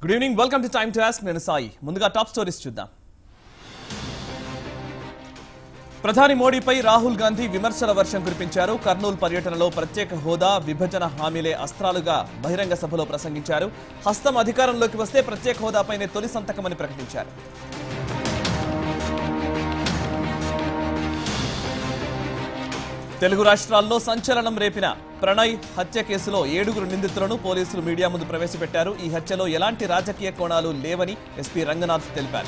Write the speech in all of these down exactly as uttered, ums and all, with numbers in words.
Good evening, welcome to time to ask. నేను సాయి. ముందుగా top stories చూద్దాం. ప్రధాని మోడీపై రాహుల్ గాంధీ విమర్శల వర్షం కురిపించారు. కర్నూలు పర్యటనలో ప్రత్యేక హోదా, విభజన హామీలే అస్త్రాలుగా బహిరంగ సభలో ప్రసంగించారు. హస్తం అధికారంలోకి వస్తే ప్రత్యేక హోదాపైనే తొలి సంతకమని ప్రకటించారు. తెలుగు రాష్ట్రాల్లో సంచలనం రేపిన ప్రణయ్ హత్య కేసులో ఏడుగురు నిందితులను పోలీసులు మీడియా ముందు ప్రవేశపెట్టారు. ఈ హత్యలో ఎలాంటి రాజకీయ కోణాలు లేవని ఎస్పీ రంగనాథ్ తెలిపారు.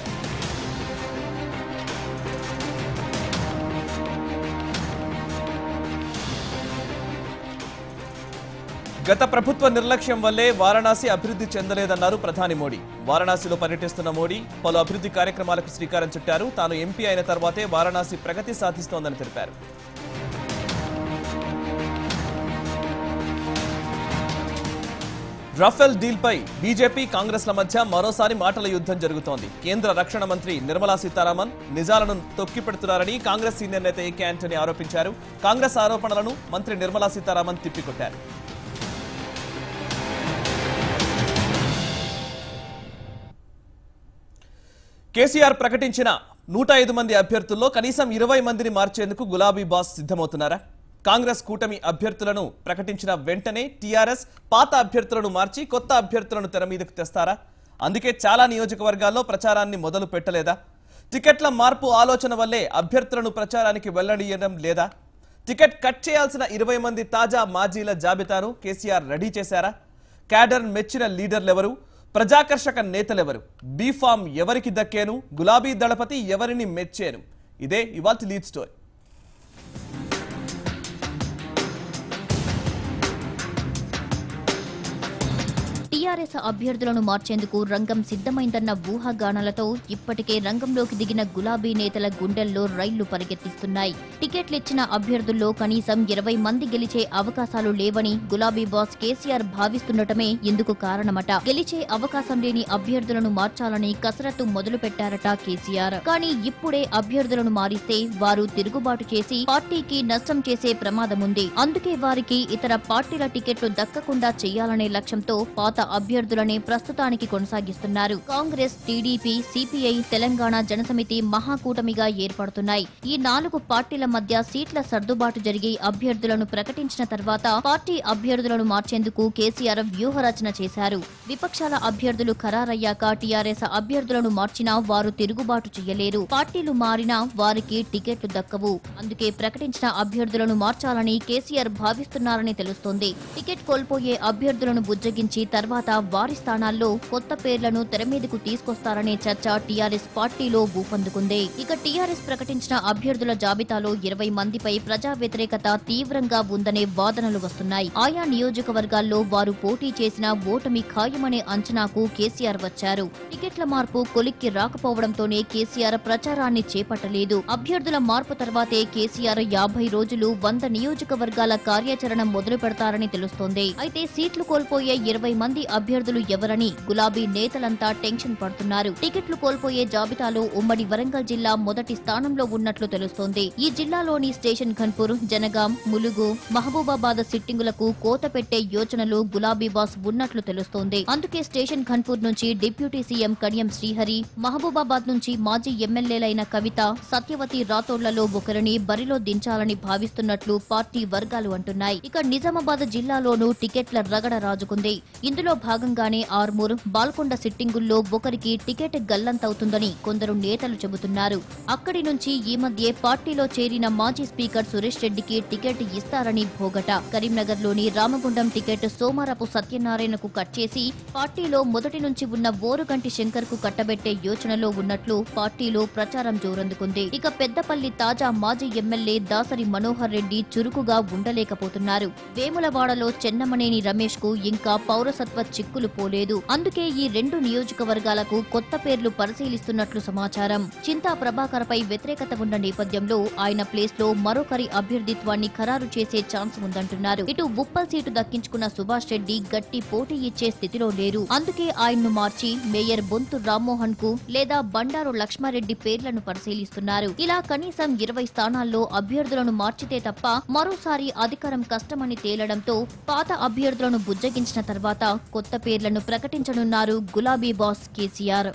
గత ప్రభుత్వ నిర్లక్ష్యం వల్లే వారణాసి అభివృద్ధి చెందలేదన్నారు ప్రధాని మోడీ. వారణాసిలో పర్యటిస్తున్న మోడీ పలు అభివృద్ధి కార్యక్రమాలకు శ్రీకారం చుట్టారు. తాను ఎంపీ అయిన తర్వాతే వారణాసి ప్రగతి సాధిస్తోందని తెలిపారు. రఫేల్ డీల్పై బీజేపీ కాంగ్రెస్ల మధ్య మరోసారి మాటల యుద్ధం జరుగుతోంది. కేంద్ర రక్షణ మంత్రి నిర్మలా సీతారామన్ నిజాలను తొక్కిపెడుతున్నారని కాంగ్రెస్ సీనియర్ నేత ఏకే ఆంటనీ ఆరోపించారు. కాంగ్రెస్ ఆరోపణలను మంత్రి నిర్మలా సీతారామన్ తిప్పికొట్టారు. కేసీఆర్ ప్రకటించిన నూట ఐదు మంది అభ్యర్థుల్లో కనీసం ఇరవై మందిని మార్చేందుకు గులాబీ బాస్ సిద్ధమవుతున్నారా? కాంగ్రెస్ కూటమి అభ్యర్థులను ప్రకటించిన వెంటనే టీఆర్ఎస్ పాత అభ్యర్థులను మార్చి కొత్త అభ్యర్థులను తెర మీదకు తెస్తారా? అందుకే చాలా నియోజకవర్గాల్లో ప్రచారాన్ని మొదలు పెట్టలేదా? టికెట్ల మార్పు ఆలోచన వల్లే అభ్యర్థులను ప్రచారానికి వెల్లడియడం లేదా? టికెట్ కట్ చేయాల్సిన ఇరవై మంది తాజా మాజీల జాబితాను కేసీఆర్ రెడీ చేశారా? క్యాడర్ మెచ్చిన లీడర్లెవరు? ప్రజాకర్షక నేతలెవరు? బీఫామ్ ఎవరికి దక్కేను? గులాబీ దళపతి ఎవరిని మెచ్చేను? ఇదే ఇవాల్టి లీడ్ స్టోరీ. టీఆర్ఎస్ అభ్యర్థులను మార్చేందుకు రంగం సిద్ధమైందన్న ఊహాగానాలతో ఇప్పటికే రంగంలోకి దిగిన గులాబీ నేతల గుండెల్లో రైళ్లు పరిగెత్తిస్తున్నాయి. టికెట్లిచ్చిన అభ్యర్థుల్లో కనీసం ఇరవై మంది గెలిచే అవకాశాలు లేవని గులాబీ బాస్ కేసీఆర్ భావిస్తుండటమే ఇందుకు కారణమట. గెలిచే అవకాశం లేని అభ్యర్థులను మార్చాలని కసరత్తు మొదలు పెట్టారట కేసీఆర్. కానీ ఇప్పుడే అభ్యర్థులను మారిస్తే వారు తిరుగుబాటు చేసి పార్టీకి నష్టం చేసే ప్రమాదముంది. అందుకే వారికి ఇతర పార్టీల టికెట్లు దక్కకుండా చేయాలనే లక్ష్యంతో పాత అభ్యర్థులనే ప్రస్తుతానికి కొనసాగిస్తున్నారు. కాంగ్రెస్, టీడీపీ, సిపిఐ, తెలంగాణ జనసమితి మహాకూటమిగా ఏర్పడుతున్నాయి. ఈ నాలుగు పార్టీల మధ్య సీట్ల సర్దుబాటు జరిగి అభ్యర్థులను ప్రకటించిన తర్వాత పార్టీ అభ్యర్థులను మార్చేందుకు కేసీఆర్ వ్యూహరచన చేశారు. విపక్షాల అభ్యర్థులు ఖరారయ్యాక టీఆర్ఎస్ అభ్యర్థులను మార్చినా వారు తిరుగుబాటు చేయలేరు. పార్టీలు మారినా వారికి టికెట్లు దక్కవు. అందుకే ప్రకటించిన అభ్యర్థులను మార్చాలని కేసీఆర్ భావిస్తున్నారని తెలుస్తోంది. టికెట్ కోల్పోయే అభ్యర్థులను బుజ్జగించి తర్వాత వారి స్థానాల్లో కొత్త పేర్లను తెరమీదకు తీసుకొస్తారనే చర్చ టీఆర్ఎస్ పార్టీలో ఊపందుకుంది. ఇక టీఆర్ఎస్ ప్రకటించిన అభ్యర్థుల జాబితాలో ఇరవై మందిపై ప్రజా వ్యతిరేకత తీవ్రంగా ఉందనే వాదనలు వస్తున్నాయి. ఆయా నియోజకవర్గాల్లో వారు పోటీ చేసిన ఓటమి ఖాయమనే అంచనాకు కేసీఆర్ వచ్చారు. టికెట్ల మార్పు కొలిక్కి రాకపోవడంతోనే కేసీఆర్ ప్రచారాన్ని చేపట్టలేదు. అభ్యర్థుల మార్పు తర్వాతే కేసీఆర్ యాభై రోజులు వంద నియోజకవర్గాల కార్యాచరణ మొదలు పెడతారని తెలుస్తోంది. అయితే సీట్లు కోల్పోయే ఇరవై మంది అభ్యర్థులు ఎవరని గులాబీ నేతలంతా టెన్షన్ పడుతున్నారు. టికెట్లు కోల్పోయే జాబితాలో ఉమ్మడి వరంగల్ జిల్లా మొదటి స్థానంలో ఉన్నట్లు తెలుస్తోంది. ఈ జిల్లాలోని స్టేషన్ ఘన్పూర్, జనగాం, ములుగు, మహబూబాబాద్ సిట్టింగులకు కోత పెట్టే యోచనలు గులాబీ బాస్ ఉన్నట్లు తెలుస్తోంది. అందుకే స్టేషన్ ఘన్పూర్ నుంచి డిప్యూటీ సీఎం కడియం శ్రీహరి, మహబూబాబాద్ నుంచి మాజీ ఎమ్మెల్యేలైన కవిత, సత్యవతి రాథోడ్లలో ఒకరిని బరిలో దించాలని భావిస్తున్నట్లు పార్టీ వర్గాలు అంటున్నాయి. ఇక నిజామాబాద్ జిల్లాలోనూ టికెట్ల రగడ రాజుకుంది. ఇందులో భాగంగానే ఆర్మూర్, బాల్కొండ సిట్టింగుల్లో ఒకరికి టికెట్ గల్లంతవుతుందని కొందరు నేతలు చెబుతున్నారు. అక్కడి నుంచి ఈ మధ్యే పార్టీలో చేరిన మాజీ స్పీకర్ సురేష్ రెడ్డికి టికెట్ ఇస్తారని భోగట. కరీంనగర్లోని రామగుండం టికెట్ సోమారపు సత్యనారాయణకు కట్ చేసి పార్టీలో మొదటి నుంచి ఉన్న ఓరుగంటి శంకర్ కు కట్టబెట్టే యోచనలో ఉన్నట్లు పార్టీలో ప్రచారం జోరందుకుంది. ఇక పెద్దపల్లి తాజా మాజీ ఎమ్మెల్యే దాసరి మనోహర్ రెడ్డి చురుకుగా ఉండలేకపోతున్నారు. వేములవాడలో చెన్నమనేని రమేష్ కు ఇంకా పౌరసత్వ చిక్కులు పోలేదు. అందుకే ఈ రెండు నియోజకవర్గాలకు కొత్త పేర్లు పరిశీలిస్తున్నట్లు సమాచారం. చింతా ప్రభాకర్ పై వ్యతిరేకత ఉన్న నేపథ్యంలో ఆయన ప్లేస్ లో మరొకరి అభ్యర్థిత్వాన్ని ఖరారు చేసే ఛాన్స్ ఉందంటున్నారు. ఇటు ఉప్పల్ సీటు దక్కించుకున్న సుభాష్ రెడ్డి గట్టి పోటీ ఇచ్చే స్థితిలో లేరు. అందుకే ఆయన్ను మార్చి మేయర్ బొంతు రామ్మోహన్ కు లేదా బండారు లక్ష్మారెడ్డి పేర్లను పరిశీలిస్తున్నారు. ఇలా కనీసం ఇరవై స్థానాల్లో అభ్యర్థులను మార్చితే తప్ప మరోసారి అధికారం కష్టమని తేలడంతో పాత అభ్యర్థులను బుజ్జగించిన తర్వాత కొత్త పేర్లను ప్రకటించనున్నారు గులాబీ బాస్ కేసీఆర్.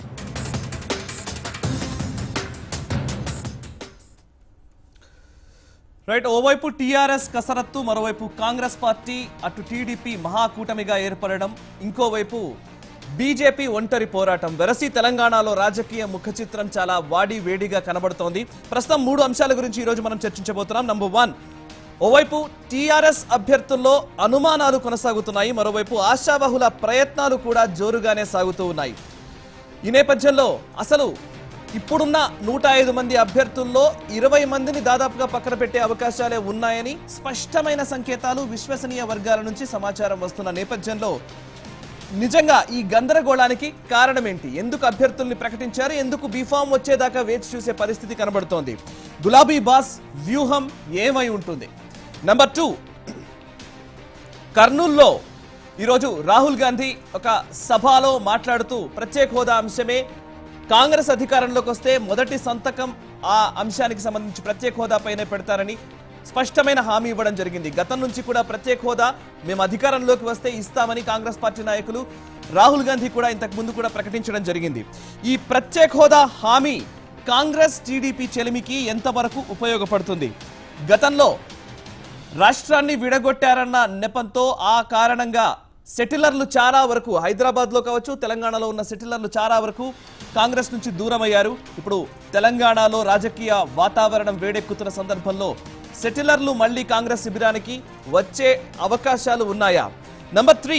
రైట్, ఓవైపు టీఆర్ఎస్ కసరత్తు, మరోవైపు కాంగ్రెస్ పార్టీ, అటు టీడీపీ మహాకూటమిగా ఏర్పడడం, ఇంకోవైపు బీజేపీ ఒంటరి పోరాటం. వెరసి తెలంగాణలో రాజకీయ ముఖ చిత్రం చాలా వాడి వేడిగా కనబడుతోంది. ప్రస్తుతం మూడు అంశాల గురించి ఈరోజు మనం చర్చించబోతున్నాం. నంబర్ వన్, ఓవైపు టీఆర్ఎస్ అభ్యర్థుల్లో అనుమానాలు కొనసాగుతున్నాయి, మరోవైపు ఆశావహుల ప్రయత్నాలు కూడా జోరుగానే సాగుతూ ఉన్నాయి. ఈ నేపథ్యంలో అసలు ఇప్పుడున్న నూట ఐదు మంది అభ్యర్థుల్లో ఇరవై మందిని దాదాపుగా పక్కన పెట్టే అవకాశాలే ఉన్నాయని స్పష్టమైన సంకేతాలు విశ్వసనీయ వర్గాల నుంచి సమాచారం వస్తున్న నేపథ్యంలో నిజంగా ఈ గందరగోళానికి కారణం ఏంటి? ఎందుకు అభ్యర్థుల్ని ప్రకటించారు? ఎందుకు బీఫామ్ వచ్చేదాకా వేచి చూసే పరిస్థితి కనబడుతోంది? గులాబీ బాస్ వ్యూహం ఏమై ఉంటుంది? నంబర్ టూ, కర్నూల్లో ఈరోజు రాహుల్ గాంధీ ఒక సభలో మాట్లాడుతూ ప్రత్యేక హోదా అంశమే కాంగ్రెస్ అధికారంలోకి వస్తే మొదటి సంతకం ఆ అంశానికి సంబంధించి ప్రత్యేక హోదాపైనే పెడతారని స్పష్టమైన హామీ ఇవ్వడం జరిగింది. గతం నుంచి కూడా ప్రత్యేక హోదా మేము అధికారంలోకి వస్తే ఇస్తామని కాంగ్రెస్ పార్టీ నాయకులు రాహుల్ గాంధీ కూడా ఇంతకు ముందు కూడా ప్రకటించడం జరిగింది. ఈ ప్రత్యేక హోదా హామీ కాంగ్రెస్ టీడీపీ చెలిమికి ఎంతవరకు ఉపయోగపడుతుంది? గతంలో రాష్ట్రాన్ని విడగొట్టారన్న నెపంతో ఆ కారణంగా సెటిలర్లు చాలా వరకు హైదరాబాద్లో కావచ్చు, తెలంగాణలో ఉన్న సెటిలర్లు చాలా వరకు కాంగ్రెస్ నుంచి దూరమయ్యారు. ఇప్పుడు తెలంగాణలో రాజకీయ వాతావరణం వేడెక్కుతున్న సందర్భంలో సెటిలర్లు మళ్లీ కాంగ్రెస్ శిబిరానికి వచ్చే అవకాశాలు ఉన్నాయా? నంబర్ త్రీ,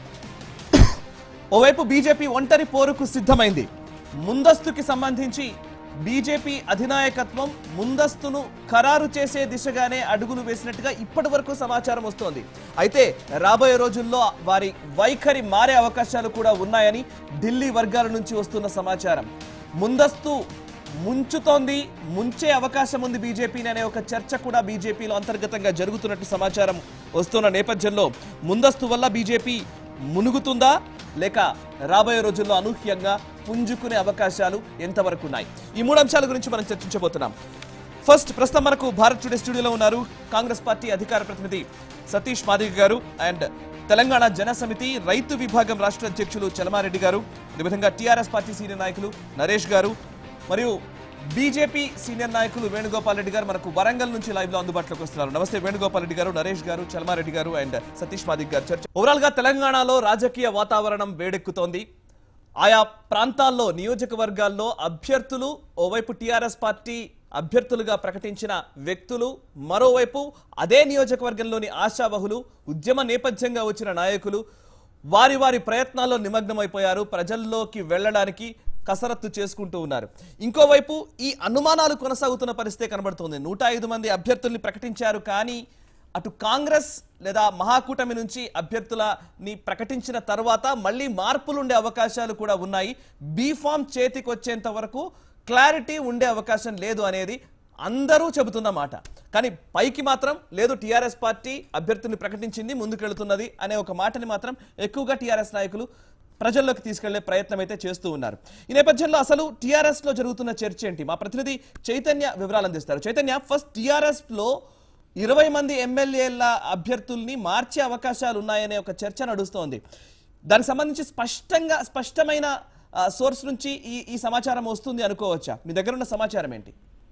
ఓవైపు బీజేపీ ఒంటరి పోరుకు సిద్ధమైంది. ముందస్తుకి సంబంధించి బీజేపీ అధినాయకత్వం ముందస్తును ఖరారు చేసే దిశగానే అడుగులు వేసినట్టుగా ఇప్పటి వరకు సమాచారం వస్తోంది. అయితే రాబోయే రోజుల్లో వారి వైఖరి మారే అవకాశాలు కూడా ఉన్నాయని ఢిల్లీ వర్గాల నుంచి వస్తున్న సమాచారం. ముందస్తు ముంచుతోంది, ముంచే అవకాశం ఉంది బీజేపీని అనే ఒక చర్చ కూడా బీజేపీలో అంతర్గతంగా జరుగుతున్నట్టు సమాచారం వస్తున్న నేపథ్యంలో ముందస్తు వల్ల బీజేపీ మునుగుతుందా లేక రాబోయే రోజుల్లో అనూహ్యంగా పుంజుకునే అవకాశాలు ఎంతవరకు ఉన్నాయి? ఈ మూడు అంశాల గురించి మనం చర్చించబోతున్నాం. ఫస్ట్, ప్రస్తుతం మనకు భారత్ టుడే స్టూడియోలో ఉన్నారు కాంగ్రెస్ పార్టీ అధికార ప్రతినిధి సతీష్ మాదిగ గారు అండ్ తెలంగాణ జన సమితి రైతు విభాగం రాష్ట్ర అధ్యక్షులు చలమారెడ్డి గారు, అదేవిధంగా టీఆర్ఎస్ పార్టీ సీనియర్ నాయకులు నరేష్ గారు, మరియు బీజేపీ సీనియర్ నాయకులు వేణుగోపాల్ రెడ్డి గారు మనకు వరంగల్ నుంచి లైవ్ లో అందుబాటులోకి వస్తున్నారు. నమస్తే వేణుగోపాల్ రెడ్డి గారు, నరేష్ గారు, చలమారెడ్డి గారు అండ్ సతీష్ మాదిక్ గారు. చర్చ ఓవరాల్ గా తెలంగాణలో రాజకీయ వాతావరణం వేడెక్కుతోంది. ఆయా ప్రాంతాల్లో నియోజకవర్గాల్లో అభ్యర్థులు, ఓవైపు టీఆర్ఎస్ పార్టీ అభ్యర్థులుగా ప్రకటించిన వ్యక్తులు, మరోవైపు అదే నియోజకవర్గంలోని ఆశావహులు, ఉద్యమ నేపథ్యంగా వచ్చిన నాయకులు వారి వారి ప్రయత్నాల్లో నిమగ్నమైపోయారు. ప్రజల్లోకి వెళ్లడానికి కసరత్తు చేసుకుంటూ ఉన్నారు. ఇంకోవైపు ఈ అనుమానాలు కొనసాగుతున్న పరిస్థితే కనబడుతోంది. నూట ఐదు మంది అభ్యర్థుల్ని ప్రకటించారు, కానీ అటు కాంగ్రెస్ లేదా మహాకూటమి నుంచి అభ్యర్థులని ప్రకటించిన తర్వాత మళ్ళీ మార్పులు ఉండే అవకాశాలు కూడా ఉన్నాయి. బీఫామ్ చేతికి వచ్చేంత వరకు క్లారిటీ ఉండే అవకాశం లేదు అనేది అందరూ చెబుతున్న మాట. కానీ పైకి మాత్రం లేదు, టీఆర్ఎస్ పార్టీ అభ్యర్థుల్ని ప్రకటించింది, ముందుకెళ్తున్నది అనే ఒక మాటని మాత్రం ఎక్కువగా టీఆర్ఎస్ నాయకులు ప్రజల్లోకి తీసుకెళ్లే ప్రయత్నం అయితే చేస్తూ ఉన్నారు. ఈ నేపథ్యంలో అసలు టీఆర్ఎస్ లో జరుగుతున్న చర్చ ఏంటి? మా ప్రతినిధి చైతన్య వివరాలు అందిస్తారు. చైతన్య, ఫస్ట్ టీఆర్ఎస్ లో ఇరవై మంది ఎమ్మెల్యేల అభ్యర్థుల్ని మార్చే అవకాశాలు ఉన్నాయనే ఒక చర్చ నడుస్తోంది. దానికి సంబంధించి స్పష్టంగా స్పష్టమైన సోర్స్ నుంచి ఈ ఈ సమాచారం వస్తుంది అనుకోవచ్చా? మీ దగ్గర ఉన్న సమాచారం ఏంటి?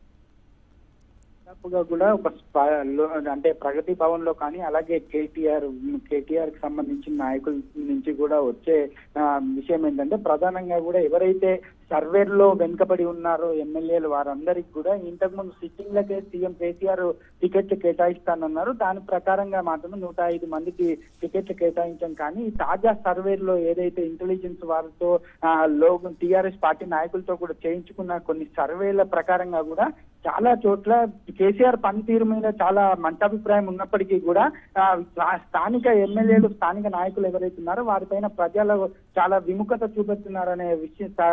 దాదాపుగా కూడా ఒక అంటే ప్రగతి భవన్ లో కానీ అలాగే కేటీఆర్ కేటీఆర్ కి సంబంధించిన నాయకుల నుంచి కూడా వచ్చే విషయం ఏంటంటే, ప్రధానంగా కూడా ఎవరైతే సర్వేలో వెనుకబడి ఉన్నారో ఎమ్మెల్యేలు వారందరికి కూడా ఇంతకుముందు సిట్టింగ్లకే సీఎం కేసీఆర్ టికెట్లు కేటాయిస్తానన్నారు. దాని ప్రకారంగా మాత్రమే నూట ఐదు మందికి టికెట్లు కేటాయించాం. కానీ తాజా సర్వేలో ఏదైతే ఇంటెలిజెన్స్ వారితో లోగో టీఆర్ఎస్ పార్టీ నాయకులతో కూడా చేయించుకున్న కొన్ని సర్వేల ప్రకారంగా కూడా చాలా చోట్ల కేసీఆర్ పనితీరు మీద చాలా మంటాభిప్రాయం ఉన్నప్పటికీ కూడా స్థానిక ఎమ్మెల్యేలు, స్థానిక నాయకులు ఎవరైతే ఉన్నారో వారిపైన ప్రజలు చాలా విముఖత చూపెడుతున్నారనే విషయం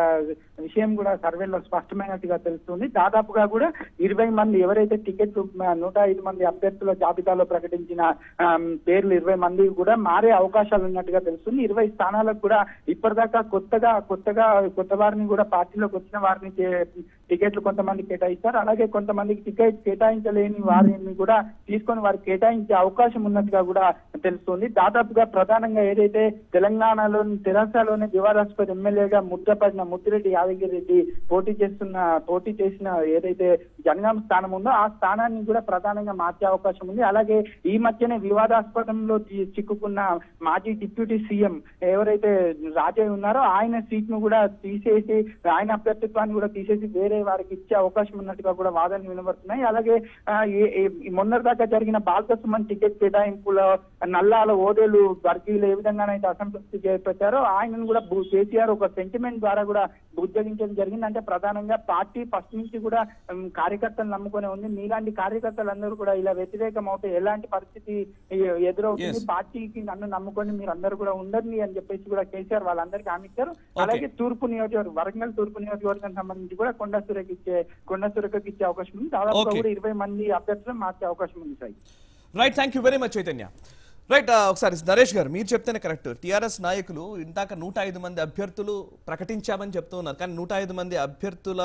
విషయం కూడా సర్వేలో స్పష్టమైనట్టుగా తెలుస్తుంది. దాదాపుగా కూడా ఇరవై మంది ఎవరైతే టికెట్ నూట ఐదు మంది అభ్యర్థుల జాబితాలో ప్రకటించిన పేర్లు ఇరవై మంది కూడా మారే అవకాశాలు ఉన్నట్టుగా తెలుస్తుంది. ఇరవై స్థానాలకు కూడా ఇప్పటిదాకా కొత్తగా కొత్తగా కొత్త వారిని కూడా పార్టీలోకి వచ్చిన వారిని టికెట్లు కొంతమంది కేటాయిస్తారు. అలాగే కొంతమందికి టికెట్ కేటాయించలేని వారిని కూడా తీసుకొని వారికి కేటాయించే అవకాశం ఉన్నట్టుగా కూడా తెలుస్తుంది. దాదాపుగా ప్రధానంగా ఏదైతే తెలంగాణలోని తెలంగాణలోని వివాదాస్పద ఎమ్మెల్యేగా ముద్రపడిన ముద్దిరెడ్డి యాదగిరి రెడ్డి పోటీ చేస్తున్న పోటీ చేసిన ఏదైతే జనగాం స్థానం ఉందో ఆ స్థానాన్ని కూడా ప్రధానంగా మార్చే అవకాశం ఉంది. అలాగే ఈ మధ్యనే వివాదాస్పదంలో చిక్కుకున్న మాజీ డిప్యూటీ సీఎం ఎవరైతే రాజయ్య ఉన్నారో ఆయన సీట్ ను కూడా తీసేసి ఆయన అభ్యర్థిత్వాన్ని కూడా తీసేసి వేరే వారికి ఇచ్చే అవకాశం ఉన్నట్టుగా కూడా వాదనలు వినబడుతున్నాయి. అలాగే మొన్నటి దాకా జరిగిన బాల్క సుమన్ టికెట్ కేటాయింపులో నల్లాల ఓదేలు వర్గీయులు ఏ విధంగానైతే అసంతృప్తి చేపట్టారో ఆయనను కూడా కేసీఆర్ ఒక సెంటిమెంట్ ద్వారా కూడా బుజ్జగించడం జరిగింది. అంటే ప్రధానంగా పార్టీ ఫస్ట్ నుంచి కూడా కార్యకర్తలు నమ్ముకునే ఉంది. మీలాంటి కార్యకర్తలందరూ కూడా ఇలా వ్యతిరేకం అవుతే ఎలాంటి పరిస్థితి ఎదురవుతుంది, పార్టీకి నన్ను నమ్ముకొని మీరు అందరూ కూడా ఉండండి అని చెప్పేసి కూడా కేసీఆర్ వాళ్ళందరికీ హామీ ఇచ్చారు. అలాగే తూర్పు నియోజకవర్గం వరంగల్ తూర్పు నియోజకవర్గం సంబంధించి కూడా కొండ సురేఖ ఇచ్చే కొండ సురేఖకి ఇచ్చే అవకాశం ఉంది. దాదాపు కూడా ఇరవై మంది అభ్యర్థులు మార్చే అవకాశం ఉంది sir. Right, thank you very much Chaitanya. Right, ఒకసారి నరేష్ గారు మీరు చెప్తేనే కరెక్ట్. టీఆర్ఎస్ నాయకులు ఇందాక నూట ఐదు మంది అభ్యర్థులు ప్రకటించామని చెప్తూ ఉన్నారు, కానీ నూట ఐదు మంది అభ్యర్థుల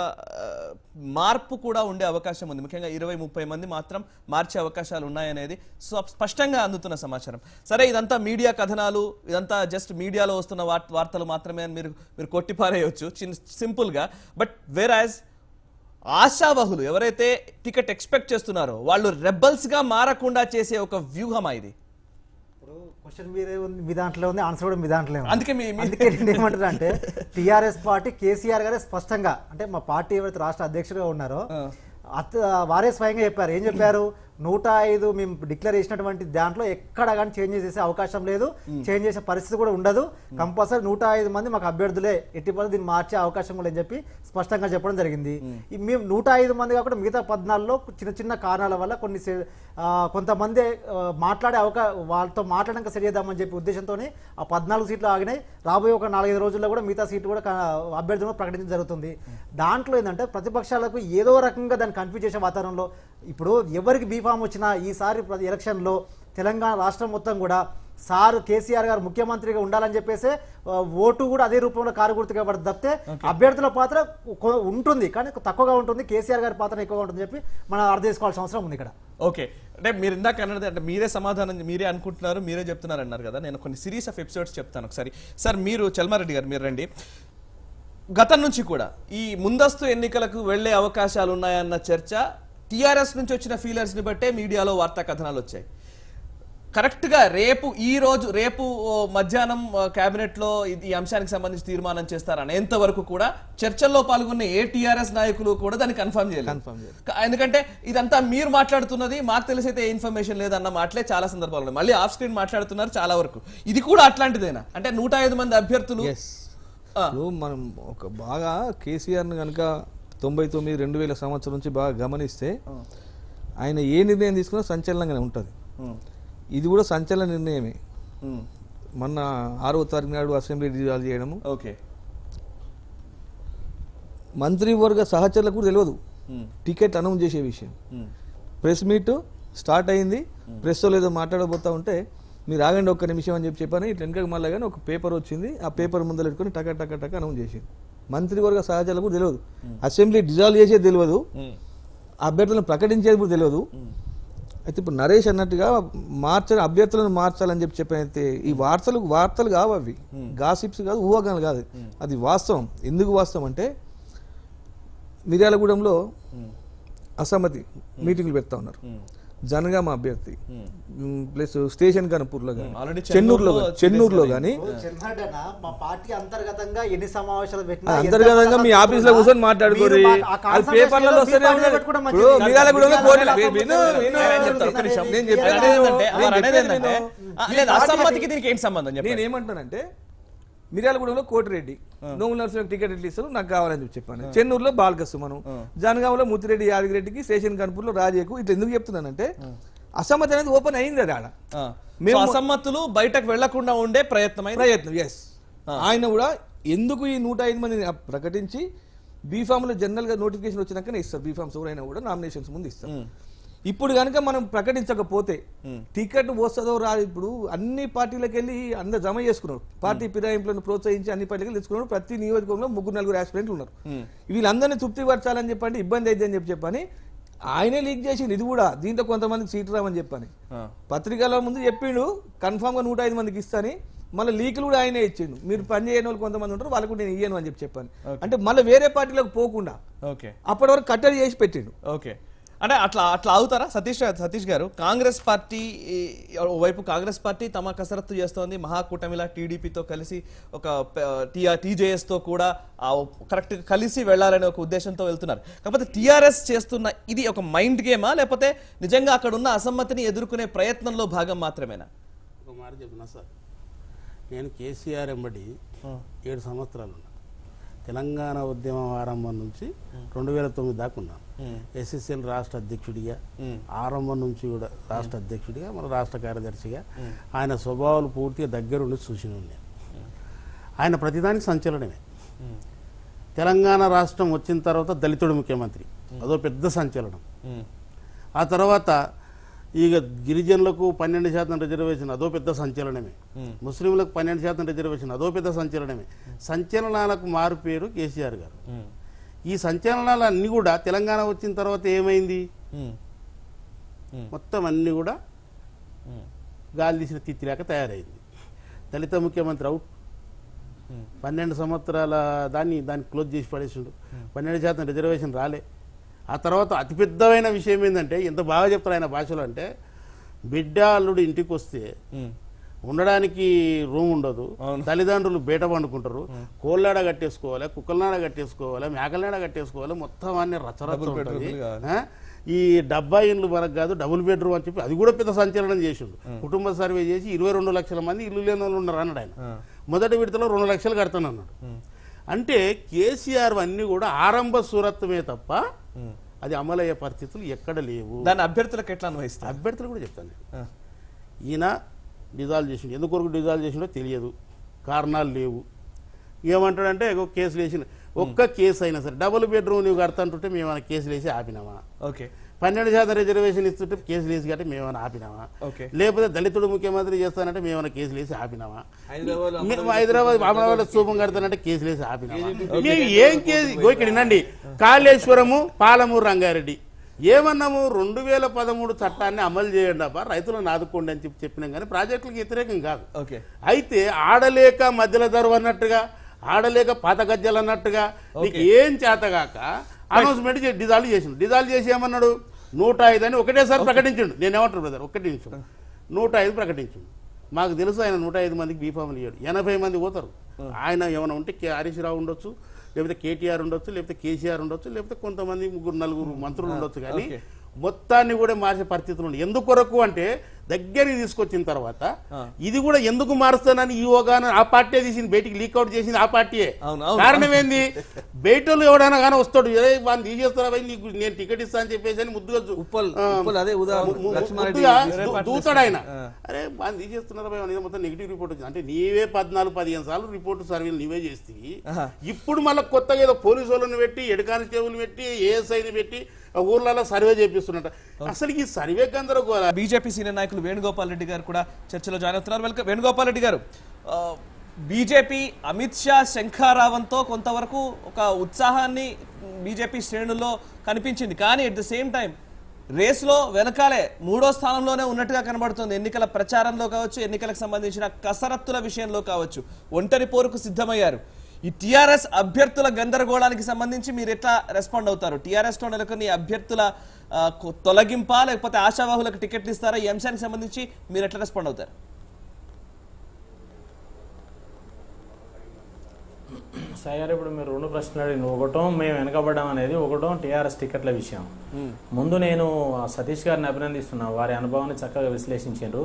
మార్పు కూడా ఉండే అవకాశం ఉంది. ముఖ్యంగా ఇరవై ముప్పై మంది మాత్రం మార్చే అవకాశాలు ఉన్నాయనేది స్పష్టంగా అందుతున్న సమాచారం. సరే, ఇదంతా మీడియా కథనాలు, ఇదంతా జస్ట్ మీడియాలో వస్తున్న వార్తలు మాత్రమే అని మీరు మీరు కొట్టిపారేయవచ్చు సింపుల్గా. బట్ వేరాజ్ ఆశావహులు ఎవరైతే టికెట్ ఎక్స్పెక్ట్ చేస్తున్నారో వాళ్ళు రెబల్స్ గా మారకుండా చేసే ఒక వ్యూహమా ఇది? క్వశ్చన్ మీరే ఉంది, మీ దాంట్లో ఉంది, ఆన్సర్ కూడా మీ దాంట్లో ఉంది. అందుకే అందుకే నేను ఏమంటారు అంటే టీఆర్ఎస్ పార్టీ కేసీఆర్ గారే స్పష్టంగా, అంటే మా పార్టీ ఎవరైతే రాష్ట్ర అధ్యక్షుడిగా ఉన్నారో అత వారే స్వయంగా చెప్పారు. ఏం చెప్పారు? నూట ఐదు మేము డిక్లేర్ చేసినటువంటి దాంట్లో ఎక్కడ కానీ చేంజ్ చేసే అవకాశం లేదు, చేంజ్ చేసే పరిస్థితి కూడా ఉండదు. కంపల్సరీ నూట ఐదు మంది మాకు అభ్యర్థులే, ఎట్టి పరిస్థితి దీన్ని మార్చే అవకాశం కూడా అని చెప్పి స్పష్టంగా చెప్పడం జరిగింది. మేము నూట ఐదు మంది కాకుండా మిగతా పద్నాలుగులో చిన్న చిన్న కారణాల వల్ల కొన్ని కొంతమంది మాట్లాడే అవకాశం వాళ్ళతో మాట్లాడడానికి సరి చేద్దామని చెప్పి ఉద్దేశంతో ఆ పద్నాలుగు సీట్లు ఆగినాయి. రాబోయే ఒక నాలుగైదు రోజుల్లో కూడా మిగతా సీట్లు కూడా అభ్యర్థులను ప్రకటించడం జరుగుతుంది. దాంట్లో ఏంటంటే ప్రతిపక్షాలకు ఏదో రకంగా దాన్ని కన్ఫ్యూజ్ చేసే వాతావరణంలో ఇప్పుడు ఎవరికి బీఫామ్ వచ్చినా ఈసారి ఎలక్షన్లో తెలంగాణ రాష్ట్రం మొత్తం కూడా సార్ కేసీఆర్ గారు ముఖ్యమంత్రిగా ఉండాలని చెప్పేసి ఓటు కూడా అదే రూపంలో కారుగుర్తుగా పడుతుంది తప్పితే అభ్యర్థుల పాత్ర ఉంటుంది కానీ తక్కువగా ఉంటుంది, కేసీఆర్ గారి పాత్ర ఎక్కువగా ఉంటుంది చెప్పి మనం అర్థం చేసుకోవాల్సిన అవసరం ఉంది ఇక్కడ. ఓకే, అంటే మీరు ఇందాక అన్నది అంటే మీరే సమాధానం మీరే అనుకుంటున్నారు, మీరే చెప్తున్నారు అన్నారు కదా. నేను కొన్ని సిరీస్ ఆఫ్ ఎపిసోడ్స్ చెప్తాను ఒకసారి. సార్ మీరు చల్మారెడ్డి గారు మీరు రండి. గతం నుంచి కూడా ఈ ముందస్తు ఎన్నికలకు వెళ్లే అవకాశాలు ఉన్నాయన్న చర్చ టీఆర్ఎస్ నుంచి వచ్చిన ఫీలర్స్ ని బట్టే మీడియాలో వార్తా కథనాలు వచ్చాయి. కరెక్ట్ గా రేపు ఈ రోజు రేపు మధ్యాహ్నం కేబినెట్ లో ఈ అంశానికి సంబంధించి తీర్మానం చేస్తారని ఎంతవరకు కూడా చర్చల్లో పాల్గొన్న ఏ టీఆర్ఎస్ నాయకులు కూడా దాన్ని కన్ఫర్మ్ చేయలేదు. ఎందుకంటే ఇదంతా మీరు మాట్లాడుతున్నది మాకు తెలిసైతే ఏ ఇన్ఫర్మేషన్ లేదన్న మాటలే చాలా సందర్భాలు ఉన్నాయి. మళ్ళీ ఆఫ్ స్క్రీన్ మాట్లాడుతున్నారు చాలా వరకు. ఇది కూడా అట్లాంటిదేనా? అంటే నూట ఐదు మంది అభ్యర్థులు మనం ఒక బాగా కేసీఆర్ ని కనుక తొంభై తొమ్మిది రెండు వేల సంవత్సరం నుంచి బాగా గమనిస్తే ఆయన ఏ నిర్ణయం తీసుకున్నా సంచలనంగానే ఉంటుంది. ఇది కూడా సంచలన నిర్ణయమే. మొన్న ఆరో తారీఖు నాడు అసెంబ్లీ డిజాల్వ్ చేయడము, ఓకే, మంత్రివర్గ సహచరులకు కూడా తెలియదు టికెట్ అనౌన్స్ చేసే విషయం. ప్రెస్ మీట్ స్టార్ట్ అయింది, ప్రెస్ లేదో మాట్లాడబోతా ఉంటే మీరు ఆగండి ఒక్క నిమిషం అని చెప్పి చెప్పాను. ఇట్లా వెనక మళ్ళీ కానీ ఒక పేపర్ వచ్చింది, ఆ పేపర్ ముందర పెట్టుకొని టక టక టక అనౌన్స్ చేసింది. మంత్రివర్గ సహచరులకు కూడా తెలియదు, అసెంబ్లీ డిజాల్వ్ చేసేది తెలియదు, అభ్యర్థులను ప్రకటించేది కూడా తెలియదు. అయితే ఇప్పుడు నరేష్ అన్నట్టుగా మార్చాలి అభ్యర్థులను మార్చాలని చెప్పి చెప్పినైతే ఈ వార్తలు వార్తలు కావు, అవి గాసిప్స్ కాదు, ఊహాగానాలు కాదు, అది వాస్తవం. ఎందుకు వాస్తవం అంటే మిర్యాలగూడెంలో అసమ్మతి మీటింగ్లు పెడతా ఉన్నారు. జనగామ అభ్యర్థి ప్లస్ స్టేషన్ కనుపూర్లో కానీ చెన్నూరులో చెన్నూరులో కానీ అంతర్గతంగా మీ ఆఫీస్ లో కూర్చొని మాట్లాడుకోరు. పేపర్లలో నేనేమంటానంటే మిర్యాలగూడెంలో కోటిరెడ్డి నోముల నరసింహకు టికెట్ ఎట్లా ఇస్తారు నాకు కావాలని చెప్పి చెప్పాను. చెన్నూరులో బాలకసుమను, జనగాంలో ముత్తిరెడ్డి యాదగిరెడ్డికి, స్టేషన్ కనుపూర్లో రాజేకు. ఇట్లా ఎందుకు చెప్తున్నానంటే అసమ్మతి అనేది ఓపెన్ అయింది. అది ఆడ అసమ్మతులు బయటకు వెళ్లకుండా ఉండే ప్రయత్నం ప్రయత్నం ఎస్ ఆయన కూడా ఎందుకు ఈ నూట ఐదు మందిని ప్రకటించి బీఫామ్లో జనరల్గా నోటిఫికేషన్ వచ్చినాకనే ఇస్తారు. బీఫామ్స్ ఎవరైనా కూడా నామినేషన్స్ ముందు ఇస్తారు. ఇప్పుడు కనుక మనం ప్రకటించకపోతే టికెట్ వస్తుందో రాదు. ఇప్పుడు అన్ని పార్టీలకు వెళ్ళి అందరు జమ చేసుకున్నారు. పార్టీ ఫిరాయింపులను ప్రోత్సహించి అన్ని పార్టీలకు తెలుసుకున్నారు. ప్రతి నియోజకవర్గంలో ముగ్గురు నలుగురు ఆస్పిరెంట్లు ఉన్నారు. వీళ్ళందరినీ తృప్తిపరచాలని చెప్పండి, ఇబ్బంది అయితే అని చెప్పి చెప్పని ఆయనే లీక్ చేసిండు. ఇది కూడా దీంట్లో కొంతమందికి సీటు రామని చెప్పని పత్రికల ముందు చెప్పిండు కన్ఫామ్ గా నూట ఐదు మందికి ఇస్తాని. మళ్ళీ లీకులు కూడా ఆయనే ఇచ్చిండు. మీరు పని చేయని వాళ్ళు కొంతమంది ఉంటారు, వాళ్ళకు నేను ఇయ్యను అని చెప్పి చెప్పాను. అంటే మళ్ళీ వేరే పార్టీలకు పోకుండా అప్పటి వరకు కట్టడి చేసి పెట్టిండు. ఓకే, అంటే అట్లా అట్లా అవుతారా సతీష్ సతీష్ గారు? కాంగ్రెస్ పార్టీ వైపు కాంగ్రెస్ పార్టీ తమ కసరత్తు చేస్తోంది, మహాకూటమిలా టీడీపీతో కలిసి ఒక టీజేఎస్ తో కూడా కరెక్ట్ కలిసి వెళ్లాలనే ఒక ఉద్దేశంతో వెళ్తున్నారు. కాకపోతే టీఆర్ఎస్ చేస్తున్న ఇది ఒక మైండ్ గేమా, లేకపోతే నిజంగా అక్కడ ఉన్న అసమ్మతిని ఎదుర్కొనే ప్రయత్నంలో భాగం మాత్రమేనా? ఒక మాట చెప్పినా సార్, నేను కేసీఆర్ ఎంబడి ఏడు సంవత్సరాలు ఉన్నా. తెలంగాణ ఉద్యమం ఆరంభం నుంచి రెండు వేల తొమ్మిది దాకా ఉన్నాను. ఎస్ఎస్ఎల్ రాష్ట్ర అధ్యక్షుడిగా, ఆరంభం నుంచి కూడా రాష్ట్ర అధ్యక్షుడిగా, మన రాష్ట్ర కార్యదర్శిగా ఆయన స్వభావాలు పూర్తిగా దగ్గరుండి చూసిన నేను. ఆయన ప్రతిదానికి సంచలనమే. తెలంగాణ రాష్ట్రం వచ్చిన తర్వాత దళితుడు ముఖ్యమంత్రి, అదో పెద్ద సంచలనం. ఆ తర్వాత ఇక గిరిజనులకు పన్నెండు శాతం రిజర్వేషన్, అదో పెద్ద సంచలనమే. ముస్లింలకు పన్నెండు శాతం రిజర్వేషన్, అదో పెద్ద సంచలనమే. సంచలనాలకు మారు పేరు కేసీఆర్ గారు. ఈ సంచలనాలు అన్నీ కూడా తెలంగాణ వచ్చిన తర్వాత ఏమైంది? మొత్తం అన్నీ కూడా గాలి తీసిన తిత్తిలాక తయారైంది. దళిత ముఖ్యమంత్రి అవుట్. పన్నెండు సంవత్సరాల దాన్ని దాన్ని క్లోజ్ చేసి పడేసిండు. పన్నెండు శాతం రిజర్వేషన్ రాలే. ఆ తర్వాత అతిపెద్దమైన విషయం ఏంటంటే, ఎంత బాగా చెప్తారు ఆయన భాషలో అంటే, బిడ్డ అల్లుడు ఇంటికి వస్తే ఉండడానికి రూమ్ ఉండదు, తల్లిదండ్రులు బయట పండుకుంటారు, కోళ్ళాడ కట్టేసుకోవాలి, కుక్కలనాడ కట్టేసుకోవాలి, మేకలనాడ కట్టేసుకోవాలి, మొత్తం అన్ని రచ్చరచ్చ ఉంటుంది. ఈ డబ్బా ఇండ్లు మనకు కాదు, డబుల్ బెడ్రూమ్ అని చెప్పి అది కూడా పెద్ద సంచలనం చేసిండు. కుటుంబ సర్వే చేసి ఇరవై రెండు లక్షల మంది ఇల్లు లేని వాళ్ళు ఉన్నారు అన్నాడు ఆయన. మొదటి విడతలో రెండు లక్షలు కడతానన్నాడు. అంటే కేసీఆర్ అన్నీ కూడా ఆరంభ సూరత్వమే తప్ప అది అమలయ్యే పరిస్థితులు ఎక్కడ లేవు. దాని అభ్యర్థులకు ఎట్లా అన్వయిస్తారు? అభ్యర్థులు కూడా చెప్తాను. ఈయన డిజాల్వ్ చేసిండు, ఎందుకొరకు డిజాల్వ్ చేసిండో తెలియదు, కారణాలు లేవు. ఏమంటాడంటే ఒక కేసులు వేసిన, ఒక్క కేసు అయినా సరే డబుల్ బెడ్రూమ్ నువ్వు కడతాంటుంటే మేమైనా కేసులు వేసి ఆపినామా? ఓకే. పన్నెండు శాతం రిజర్వేషన్ ఇస్తుంటే కేసులు వేసి కట్టి మేమైనా ఆపినామా? లేకపోతే దళితుడు ముఖ్యమంత్రి చేస్తానంటే మేమైనా కేసులు వేసి ఆపినామా? హైదరాబాద్ బాబురాబాద్ స్థూపం కడతానంటే కేసులు వేసి ఆపినామా? ఏం కేసు? ఇక్కడ వినండి, కాళేశ్వరము, పాలమూరు రంగారెడ్డి ఏమన్నాము, రెండు వేల పదమూడు చట్టాన్ని అమలు చేయండి అబ్బా, రైతులను ఆదుకోండి అని చెప్పి చెప్పినాం, కానీ ప్రాజెక్టులకు వ్యతిరేకం కాదు. అయితే ఆడలేక మధ్యలో ధర అన్నట్టుగా, ఆడలేక పాత గజ్జలు అన్నట్టుగా నీకు ఏం చేతగాక అనౌన్స్మెంట్ డిజాల్వ్ చేసిండు. డిజాల్వ్ చేసి ఏమన్నాడు, నూట ఐదు అని ఒకటేసారి ప్రకటించండు. నేనేమంటాను బ్రదర్, ఒకటి నిమిషం, నూట ఐదు ప్రకటించండు. మాకు తెలుసు ఆయన నూట ఐదు మందికి బీఫామ్లు ఇవ్వడు, ఎనభై మంది పోతారు. ఆయన ఏమైనా ఉంటే హరీష్ రావు ఉండొచ్చు, లేకపోతే కేటీఆర్ ఉండొచ్చు, లేకపోతే కేసీఆర్ ఉండొచ్చు, లేకపోతే కొంతమంది ముగ్గురు నలుగురు మంత్రులు ఉండొచ్చు, కానీ మొత్తాన్ని కూడా మార్చే పరిస్థితులు ఉంది. ఎందుకొరకు అంటే దగ్గరికి తీసుకొచ్చిన తర్వాత ఇది కూడా ఎందుకు మారుస్తానని ఈవోగాను ఆ పార్టీ తీసింది, బయటికి లీక్అవుట్ చేసింది ఆ పార్టీయే. కారణం ఏంది, బయటలు ఎవడైనా కానీ వస్తాడు, ఏ వాళ్ళు తీసేస్తారా నీకు నేను టికెట్ ఇస్తా అని చెప్పేసి అని ముద్దుగా దూతాడు ఆయన. అరే వాళ్ళు తీసేస్తున్నారా మొత్తం నెగిటివ్ రిపోర్ట్ వచ్చింది అంటే నీవే పద్నాలుగు పదిహేను సార్లు రిపోర్ట్ సర్వేలు నీవే చేస్తే ఇప్పుడు మళ్ళీ కొత్తగా ఏదో పోలీసు వాళ్ళని పెట్టి, హెడ్ కానిస్టేబుల్ పెట్టి, ఏఎస్ఐని పెట్టి ఊర్లలో సర్వే చేపిస్తున్నట్ట. అసలు ఈ సర్వే గందరగోళ. బీజేపీ సీనియర్ నాయకులు వేణుగోపాల్ రెడ్డి గారు కూడా చర్చలో జాయిన్ అవుతున్నారు. వెల్కమ్ వేణుగోపాల్ రెడ్డి గారు. బీజేపీ అమిత్ షా శంఖారావంతో కొంతవరకు ఒక ఉత్సాహాన్ని బీజేపీ శ్రేణుల్లో కనిపించింది, కానీ అట్ ద సేమ్ టైం రేస్లో వెనకాలే మూడో స్థానంలోనే ఉన్నట్టుగా కనబడుతుంది. ఎన్నికల ప్రచారంలో కావచ్చు, ఎన్నికలకు సంబంధించిన కసరత్తుల విషయంలో కావచ్చు, ఒంటరి పోరుకు సిద్ధమయ్యారు. ఈ టీఆర్ఎస్ అభ్యర్థుల గందరగోళానికి సంబంధించి మీరు ఎట్లా రెస్పాండ్ అవుతారు? టీఆర్ఎస్ లో నెలకొని అభ్యర్థుల తొలగింపా, లేకపోతే ఆశావాహులకు టికెట్లు ఇస్తారా? ఈ అంశానికి సంబంధించి మీరు ఎట్లా రెస్పాండ్ అవుతారు? సార్, ఇప్పుడు మీరు రెండు ప్రశ్నలు అడిగిన, ఒకటో మేము వెనకబడ్డాం అనేది, ఒకటో టీఆర్ఎస్ టికెట్ల విషయం. ముందు నేను సతీష్ గారిని అభినందిస్తున్నా, వారి అనుభవాన్ని చక్కగా విశ్లేషించారు.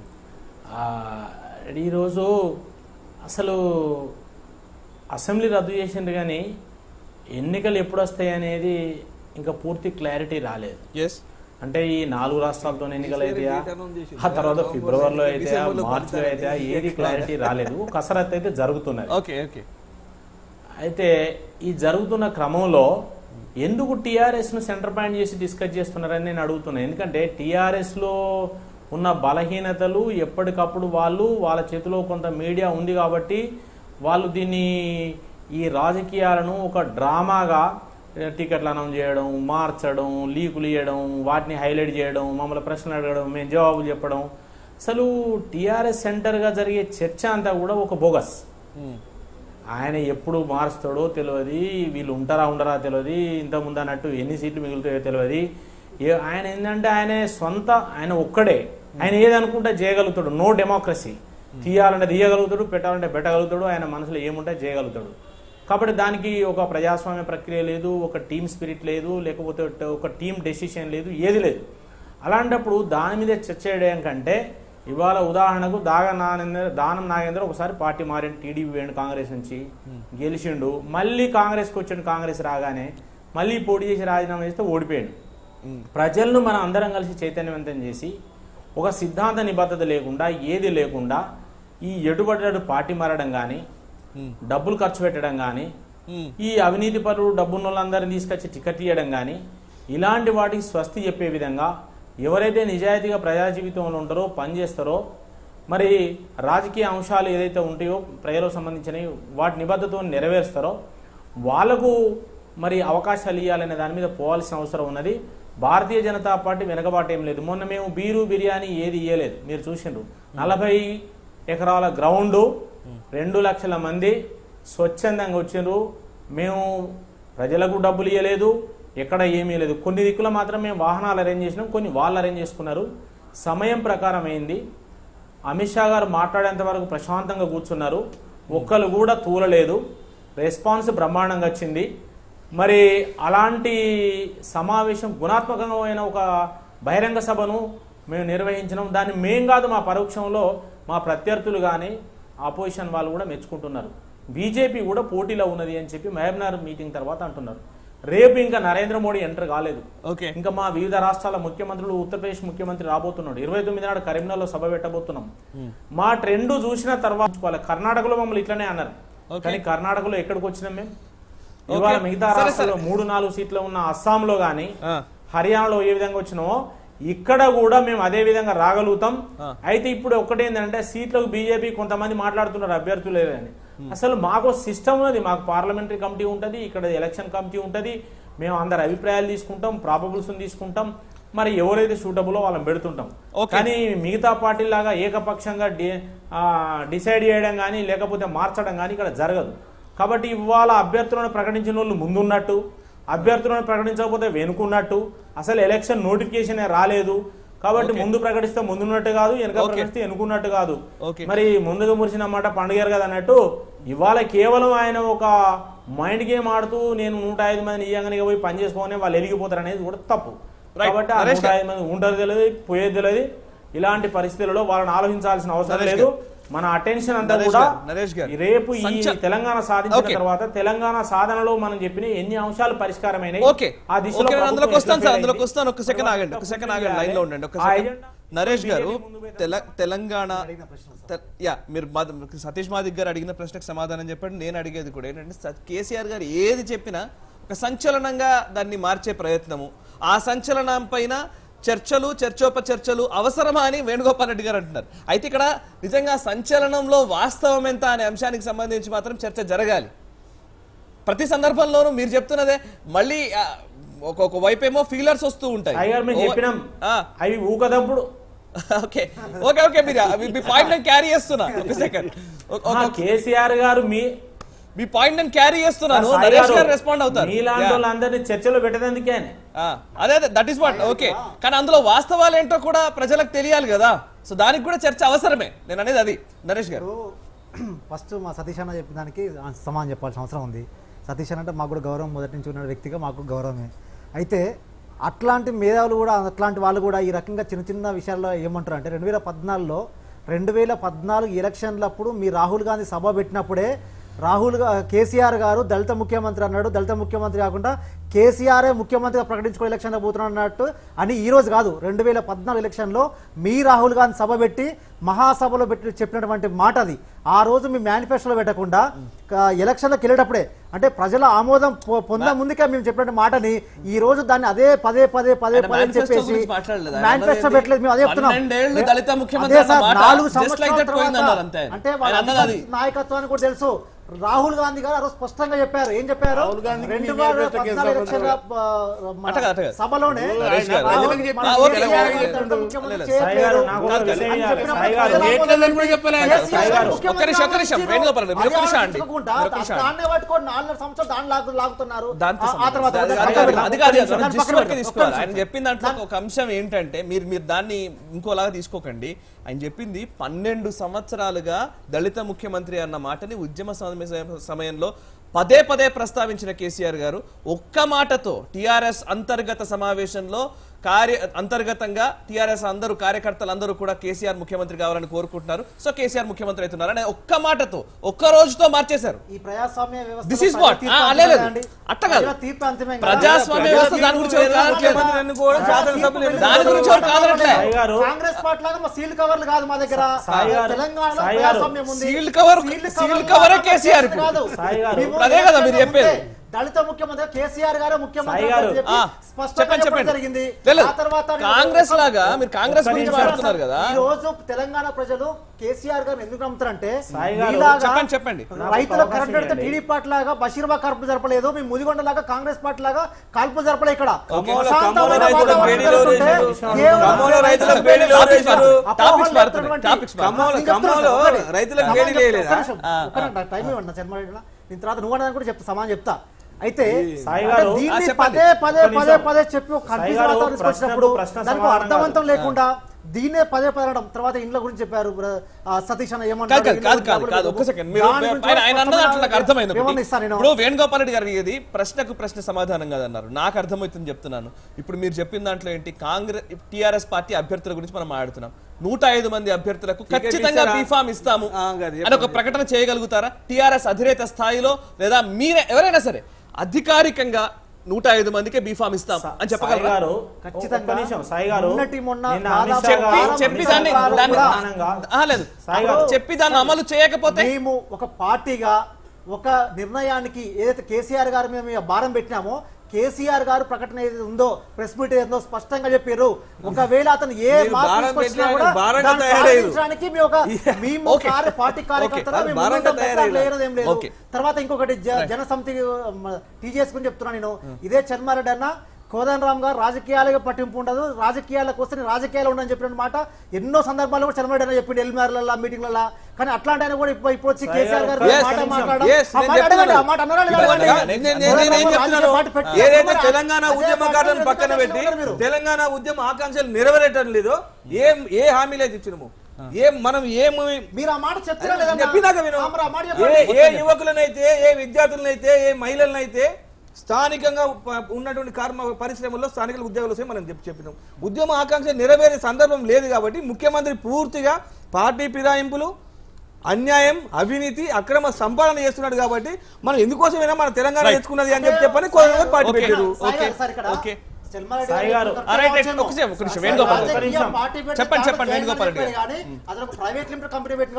ఈరోజు అసలు అసెంబ్లీ రద్దు చేసిండ్రు, కానీ ఎన్నికలు ఎప్పుడు వస్తాయి అనేది ఇంకా పూర్తి క్లారిటీ రాలేదు. అంటే ఈ నాలుగు రాష్ట్రాలతో ఎన్నికలు అయితాయా, ఆ తర్వాత ఫిబ్రవరిలో అయితే, మార్చిలో అయితే, ఏది క్లారిటీ రాలేదు. కసరత్తు అయితే జరుగుతున్నది. అయితే ఈ జరుగుతున్న క్రమంలో ఎందుకు టీఆర్ఎస్ను సెంటర్ పాయింట్ చేసి డిస్కస్ చేస్తున్నారని నేను అడుగుతున్నాను. ఎందుకంటే టీఆర్ఎస్లో ఉన్న బలహీనతలు ఎప్పటికప్పుడు వాళ్ళు వాళ్ళ చేతిలో కొంత మీడియా ఉంది కాబట్టి వాళ్ళు దీన్ని ఈ రాజకీయాలను ఒక డ్రామాగా టికెట్లు అనౌన్స్ చేయడం, మార్చడం, లీకులు ఇవ్వడం, వాటిని హైలైట్ చేయడం, మమ్మల్ని ప్రశ్నలు అడగడం, మేము జవాబులు చెప్పడం, అసలు టీఆర్ఎస్ సెంటర్గా జరిగే చర్చ అంతా కూడా ఒక బోగస్. ఆయన ఎప్పుడు మారుస్తాడో తెలియదు, వీళ్ళు ఉంటారా ఉండరా తెలియదు, ఇంతకుముందు అన్నట్టు ఎన్ని సీట్లు మిగులుతాయో తెలియదు. ఏ ఆయన ఏంటంటే ఆయన సొంత ఆయన ఒక్కడే, ఆయన ఏదనుకుంటే చేయగలుగుతాడు. No democracy. తీయాలంటే తీయగలుగుతాడు, పెట్టాలంటే పెట్టగలుగుతాడు, ఆయన మనసులో ఏముంటే చేయగలుగుతాడు. కాబట్టి దానికి ఒక ప్రజాస్వామ్య ప్రక్రియ లేదు, ఒక టీమ్ స్పిరిట్ లేదు, లేకపోతే ఒక టీమ్ డెసిషన్ లేదు, ఏది లేదు. అలాంటప్పుడు దాని మీద చర్చ చేయడం కంటే ఇవాళ ఉదాహరణకు దాగ నాగేంద్ర దానం నాగేంద్ర ఒకసారి పార్టీ మారిండు, టీడీపీ వేయండు, కాంగ్రెస్ నుంచి గెలిచిండు, మళ్ళీ కాంగ్రెస్కి వచ్చిండు. కాంగ్రెస్ రాగానే మళ్ళీ పోటీ చేసి రాజీనామా చేస్తే ఓడిపోయాడు. ప్రజలను మనం అందరం కలిసి చైతన్యవంతం చేసి ఒక సిద్ధాంత నిబద్ధత లేకుండా ఏది లేకుండా ఈ ఎటుబడి పార్టీ మారడం కానీ, డబ్బులు ఖర్చు పెట్టడం కానీ, ఈ అవినీతి పరులు డబ్బున్న వాళ్ళందరినీ తీసుకొచ్చి టికెట్ ఇవ్వడం కానీ, ఇలాంటి వాటికి స్వస్తి చెప్పే విధంగా ఎవరైతే నిజాయితీగా ప్రజా జీవితంలో ఉంటారో పనిచేస్తారో, మరి రాజకీయ అంశాలు ఏదైతే ఉంటాయో ప్రజలకు సంబంధించినవి వాటి నిబద్ధతతో నెరవేరుస్తారో వాళ్లకు మరి అవకాశాలు ఇవ్వాలనే దాని మీద పోవాల్సిన అవసరం ఉన్నది. భారతీయ జనతా పార్టీ వెనకబాటు ఏం లేదు. మొన్న మేము బీరు బిర్యానీ ఏది ఇవ్వలేదు, మీరు చూసిండ్రు. నలభై ఎకరాల గ్రౌండు, రెండు లక్షల మంది స్వచ్ఛందంగా వచ్చిండ్రు. మేము ప్రజలకు డబ్బులు ఇవ్వలేదు, ఎక్కడ ఏమీ లేదు. కొన్ని దిక్కుల మాత్రం మేము వాహనాలు అరేంజ్ చేసినాం, కొన్ని వాళ్ళు అరేంజ్ చేసుకున్నారు. సమయం ప్రకారం అయింది. అమిత్ షా గారు మాట్లాడేంత వరకు ప్రశాంతంగా కూర్చున్నారు, ఒక్కరు కూడా తూలలేదు. రెస్పాన్స్ బ్రహ్మాండంగా వచ్చింది. మరి అలాంటి సమావేశం గుణాత్మకమైన ఒక బహిరంగ సభను మేము నిర్వహించినాం. దాన్ని మేం కాదు, మా పరోక్షంలో మా ప్రత్యర్థులు కానీ ఆపోజిషన్ వాళ్ళు కూడా మెచ్చుకుంటున్నారు. బీజేపీ కూడా పోటీలో ఉన్నది అని చెప్పి మహబూబ్నగర్ మీటింగ్ తర్వాత అంటున్నారు. రేపు ఇంకా నరేంద్ర మోడీ ఎంటర్ కాలేదు, ఇంకా మా వివిధ రాష్ట్రాల ముఖ్యమంత్రులు, ఉత్తరప్రదేశ్ ముఖ్యమంత్రి రాబోతున్నాడు. ఇరవై తొమ్మిది నాడు కరీంనగర్లో సభ పెట్టబోతున్నాం. మా ట్రెండ్ చూసిన తర్వాత కర్ణాటకలో మమ్మల్ని ఇట్లనే అన్నారు, కానీ కర్ణాటకలో ఎక్కడికి వచ్చినాం మేము? ఇవాళ మిగతా రాష్ట్రాల్లో మూడు నాలుగు సీట్లు ఉన్న అస్సాంలో గానీ హర్యానాలో ఏ విధంగా వచ్చినామో ఇక్కడ కూడా మేము అదే విధంగా రాగలుగుతాం. అయితే ఇప్పుడు ఒకటేంటంటే సీట్లకు బీజేపీ కొంతమంది మాట్లాడుతున్నారు అభ్యర్థులు లేదని. అసలు మాకు సిస్టమ్ ఉన్నది, మాకు పార్లమెంటరీ కమిటీ ఉంటుంది, ఇక్కడ ఎలక్షన్ కమిటీ ఉంటుంది, మేము అందరి అభిప్రాయాలు తీసుకుంటాం, ప్రాబబుల్స్ తీసుకుంటాం, మరి ఎవరైతే సూటబుల్లో వాళ్ళని పెడుతుంటాం. కానీ మిగతా పార్టీలాగా ఏకపక్షంగా డిసైడ్ చేయడం కానీ లేకపోతే మార్చడం కానీ ఇక్కడ జరగదు. కాబట్టి ఇవాళ అభ్యర్థులను ప్రకటించిన వాళ్ళు ముందున్నట్టు, అభ్యర్థులను ప్రకటించకపోతే వెనుకున్నట్టు, అసలు ఎలక్షన్ నోటిఫికేషన్ రాలేదు కాబట్టి ముందు ప్రకటిస్తే ముందున్నట్టు కాదు, వెనుక ప్రకటిస్తే వెనుకున్నట్టు కాదు. మరి ముందుగా మురిసిన మాట పండుగ కదా అన్నట్టు ఇవాళ కేవలం ఆయన ఒక మైండ్ గేమ్ ఆడుతూ నేను నూట ఐదు మంది ఇయ్యంగానే పోయి పని చేసుకోని వాళ్ళు వెలిగిపోతారు అనేది కూడా తప్పు. కాబట్టి ఆ నూట ఐదు మంది ఉంటారు తెలియదు, పోయేది తెలియదు. ఇలాంటి పరిస్థితులలో వాళ్ళని ఆలోచించాల్సిన అవసరం లేదు. మన అటెన్షన్ అంతా కూడా రేపు ఈ తెలంగాణ సాధించిన తర్వాత తెలంగాణ సాధనలో మనం చెప్పిన ఎన్ని అంశాలు పరిష్కారమైనాయి ఆ దిశలో నరేష్ గారు తెలంగాణ యా మీరు సతీష్ మాదిక్ గారు అడిగిన ప్రశ్నకు సమాధానం చెప్పండి. నేను అడిగేది కూడా ఏంటంటే కేసీఆర్ గారు ఏది చెప్పినా ఒక సంచలనంగా దాన్ని మార్చే ప్రయత్నము, ఆ సంచలనం పైన చర్చలు చర్చోపచర్చలు అవసరమా అని వేణుగోపాల్ రెడ్డి గారు అంటున్నారు. అయితే ఇక్కడ నిజంగా సంచలనంలో వాస్తవం ఎంత అనే అంశానికి సంబంధించి మాత్రం చర్చ జరగాలి. ప్రతి సందర్భంలోనూ మీరు చెప్తున్నదే మళ్ళీ ఒక్కొక్క వైపేమో ఫీలర్స్ వస్తూ ఉంటాయి. అవి ఊకదప్పుడు ఓకే ఓకే ఓకే మీరు మీ పాయింట్ నేను క్యారీ చేస్తున్నా. ఒక సెకండ్, కేసీఆర్ గారు మీ మీ పాయింట్ నేను క్యారీ చేస్తున్నాను, నరేష్ గారు రెస్పాండ్ అవుతారు. మీలాంటి వాళ్ళందరినీ చర్చలో పెట్టేందుకే అదే అదే దట్ ఈస్ వాట్ ఓకే. కానీ అందులో వాస్తవాలు ఏంటో కూడా ప్రజలకు తెలియాలి కదా, సో దానికి కూడా చర్చ అవసరమే. నేను అనేది అది. నరేష్ గారు ఫస్ట్ మా సతీష్ అన్న చెప్పిన దానికి సమానం చెప్పాల్సిన అవసరం ఉంది. సతీష్ అన్న అంటే మాకు కూడా గౌరవం, మొదటి నుంచి ఉన్న వ్యక్తిగా మాకు గౌరవమే. అయితే అట్లాంటి మేధావులు కూడా అట్లాంటి వాళ్ళు కూడా ఈ రకంగా చిన్న చిన్న విషయాల్లో ఏమంటారు అంటే రెండు వేల పద్నాలుగులో రెండు వేల పద్నాలుగు ఎలక్షన్లప్పుడు మీ రాహుల్ గాంధీ సభ పెట్టినప్పుడే రాహుల్ కేసీఆర్ గారు దళిత ముఖ్యమంత్రి అన్నాడు, దళిత ముఖ్యమంత్రి కాకుండా కేసీఆరే ముఖ్యమంత్రిగా ప్రకటించుకో ఎలక్షన్లో పోతున్నాడు అన్నట్టు అని ఈ రోజు కాదు, రెండు వేల పద్నాలుగు ఎలక్షన్లో మీ రాహుల్ గాంధీ సభ పెట్టి మహాసభలో పెట్టి చెప్పినటువంటి మాట అది. ఆ రోజు మీ మేనిఫెస్టోలో పెట్టకుండా ఎలక్షన్లకు వెళ్ళేటప్పుడే అంటే ప్రజల ఆమోదం పొంద ముందుకే మేము చెప్పిన మాటని ఈ రోజు దాన్ని అదే పదే పదే పదే పదే చెప్పేసి మేనిఫెస్టో పెట్టలేదు. మేము అదే చెప్తున్నాం. నాలుగు సంవత్సరాల అంటే నాయకత్వాన్ని కూడా తెలుసు. రాహుల్ గాంధీ గారు ఆ రోజు స్పష్టంగా చెప్పారు. ఏం చెప్పారు? రెండు వేల పద్నాలుగు ఎలక్షన్ల సభలోనే పట్టుకొని నాలుగు సంవత్సరాలు దాన్ని లాగుతున్నారు. ఆయన చెప్పిన దాంట్లో ఒక అంశం ఏంటంటే మీరు మీరు దాన్ని ఇంకోలాగా తీసుకోకండి. ఆయన చెప్పింది పన్నెండు సంవత్సరాలుగా దళిత ముఖ్యమంత్రి అన్న మాటని ఉద్యమ సమయంలో పదే పదే ప్రస్తావించిన కేసీఆర్ గారు ఒక్క మాటతో టిఆర్ఎస్ అంతర్గత సమావేశంలో కార్య అంతర్గతంగా టిఆర్ఎస్ అందరూ కార్యకర్తలు అందరూ కూడా కేసీఆర్ ముఖ్యమంత్రి కావాలని కోరుకుంటున్నారు. సో కేసీఆర్ ముఖ్యమంత్రి అవుతున్నారు అని ఒక్క మాటతో ఒక్క రోజుతో మార్చేశారు. ఈ ప్రజాస్వామ్య వ్యవస్థ దిస్ ఇస్ వాట్ అట్ట కాదు. ప్రజాస్వామ్య వ్యవస్థ దాని గురించి దాని గురించి కాంగ్రెస్ పార్టీ లాగా సీల్డ్ కవర్లు కాదు మా దగ్గర. తెలంగాణలో ప్రజాస్వామ్యం ఉంది. సీల్డ్ కవర్ సీల్డ్ కవరే కేసీఆర్ అదే కదా మీరు చెప్పేది. దళిత ముఖ్యమంత్రి కేసీఆర్ గారు ముఖ్యమంత్రి జరిగింది. కాంగ్రెస్ లాగా మీరు కాంగ్రెస్ గురించి మాట్లాడుతున్నారు కదా. ఈ రోజు తెలంగాణ ప్రజలు కేసీఆర్ గారు ఎందుకు నమ్ముతారంటే చెప్పండి చెప్పండి రైతుల కరెంట్ పెడితే టీడీపీ పార్టీ లాగా బషీర్బా కలుపు జరపలేదు, మీ ముదిగొండ లాగా కాంగ్రెస్ పార్టీ లాగా కాల్పు జరపలే. ఇక్కడ టైం ఇవ్వండి నేను తర్వాత నువ్వు అన్నది కూడా చెప్తా, సమానం చెప్తా. అయితే దీన్ని పదే పదే పదే పదే చెప్పి ఒక కన్ఫ్యూజన్ వాతావరణం తీసుకొచ్చినప్పుడు దానికి అర్థవంతం లేకుండా దీన్నే పదే పదే అనడం. తర్వాత ఇంట్లో గురించి చెప్పారు సతీష్ అన్న ఏమన్నా వేణుగోపాల్ రెడ్డి గారు ఇది ప్రశ్నకు ప్రశ్న సమాధానం కాదన్నారు. నాకు అర్థమవుతుంది చెప్తున్నాను. ఇప్పుడు మీరు చెప్పిన దాంట్లో ఏంటి, కాంగ్రెస్ టిఆర్ఎస్ పార్టీ అభ్యర్థుల గురించి మనం మాట్లాడుతున్నాం. నూట ఐదు మంది అభ్యర్థులకు ఖచ్చితంగా బీఫామ్ ఇస్తాము అని ఒక ప్రకటన చేయగలుగుతారా టిఆర్ఎస్ అధినేత స్థాయిలో, లేదా మీరే ఎవరైనా సరే అధికారికంగా నూట ఐదు మందికి బీఫామ్ ఇస్తాం అని చెప్పగలరు? చెప్పి దాన్ని అమలు చేయకపోతే మేము ఒక పార్టీగా ఒక నిర్ణయానికి ఏదైతే కేసీఆర్ గారు మేము భారం పెట్టినామో కేసీఆర్ గారు ప్రకటన ఏదైతే ఉందో ప్రెస్ మీట్ ఏదో స్పష్టంగా చెప్పారు. ఒకవేళ అతను ఏ మార్పు వచ్చినా కూడా సాధించడానికి మీ ఒక మేము పార్టీ కార్యకర్తలు ఏం లేదు. తర్వాత ఇంకొకటి జనసమితి టీజీఎస్ గురించి చెప్తున్నా నేను. ఇదే చర్మారెడ్డి అన్న కోదండరామ్ గారు రాజకీయాలుగా పట్టింపు ఉండదు, రాజకీయాల కోసం రాజకీయాలు ఉండని చెప్పిన మాట ఎన్నో సందర్భాల్లో కూడా చర్మారెడ్డి అన్న చెప్పిండు ఎల్మేర్ల మీటింగ్లలో. కానీ అట్లాంటి ఆయన కూడా ఇప్పుడు ఇప్పుడు వచ్చి కేసీఆర్ గారు మాట మాట్లాడడం ఏదైతే తెలంగాణ ఉద్యమకారులను పక్కన పెట్టి తెలంగాణ ఉద్యమ ఆకాంక్షలు నెరవేరటం లేదో ఏం ఏ హామీలు అయితే ఇచ్చినము ఏం మనం ఏమి మీరు ఆ మాట చెప్తున్నా చెప్పినాక ఏ యువకులనైతే ఏ విద్యార్థులనైతే ఏ మహిళలనైతే స్థానికంగా ఉన్నటువంటి కర్మ పరిశ్రమల్లో స్థానిక ఉద్యోగాలు వస్తే మనం చెప్పి చెప్పినాం. ఉద్యమ ఆకాంక్ష నెరవేరే సందర్భం లేదు కాబట్టి ముఖ్యమంత్రి పూర్తిగా పార్టీ ఫిరాయింపులు, అన్యాయం, అవినీతి, అక్రమ సంపాదన చేస్తున్నాడు. కాబట్టి మనం ఎందుకోసమైనా మన తెలంగాణ తెచ్చుకున్నది అని చెప్పి చెప్పని పార్టీ పెట్టారు. చెప్పండి చెప్పండి Venugopal Reddy private limited company పెట్టి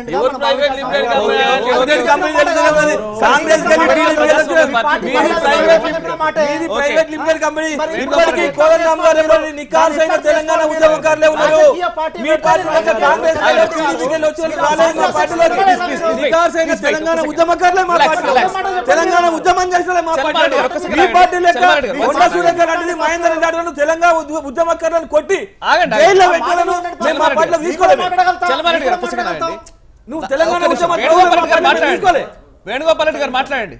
తెలంగాణ ఉద్యమకారులే ఉన్నారు. తెలంగాణ ఉద్యమకారులే మా పార్టీ, తెలంగాణ ఉద్యమం చేసిన మా పార్టీ, మీ పార్టీ లెక్క మహేందర్ రెడ్డి తెలంగాణ ఉద్యమకారులను కొట్టి జైల్లో పెట్టాలను మా పార్టీలో తీసుకోలేదు. నువ్వు తెలంగాణ తీసుకోలే. వేణుగోపాల్ రెడ్డి గారు మాట్లాడండి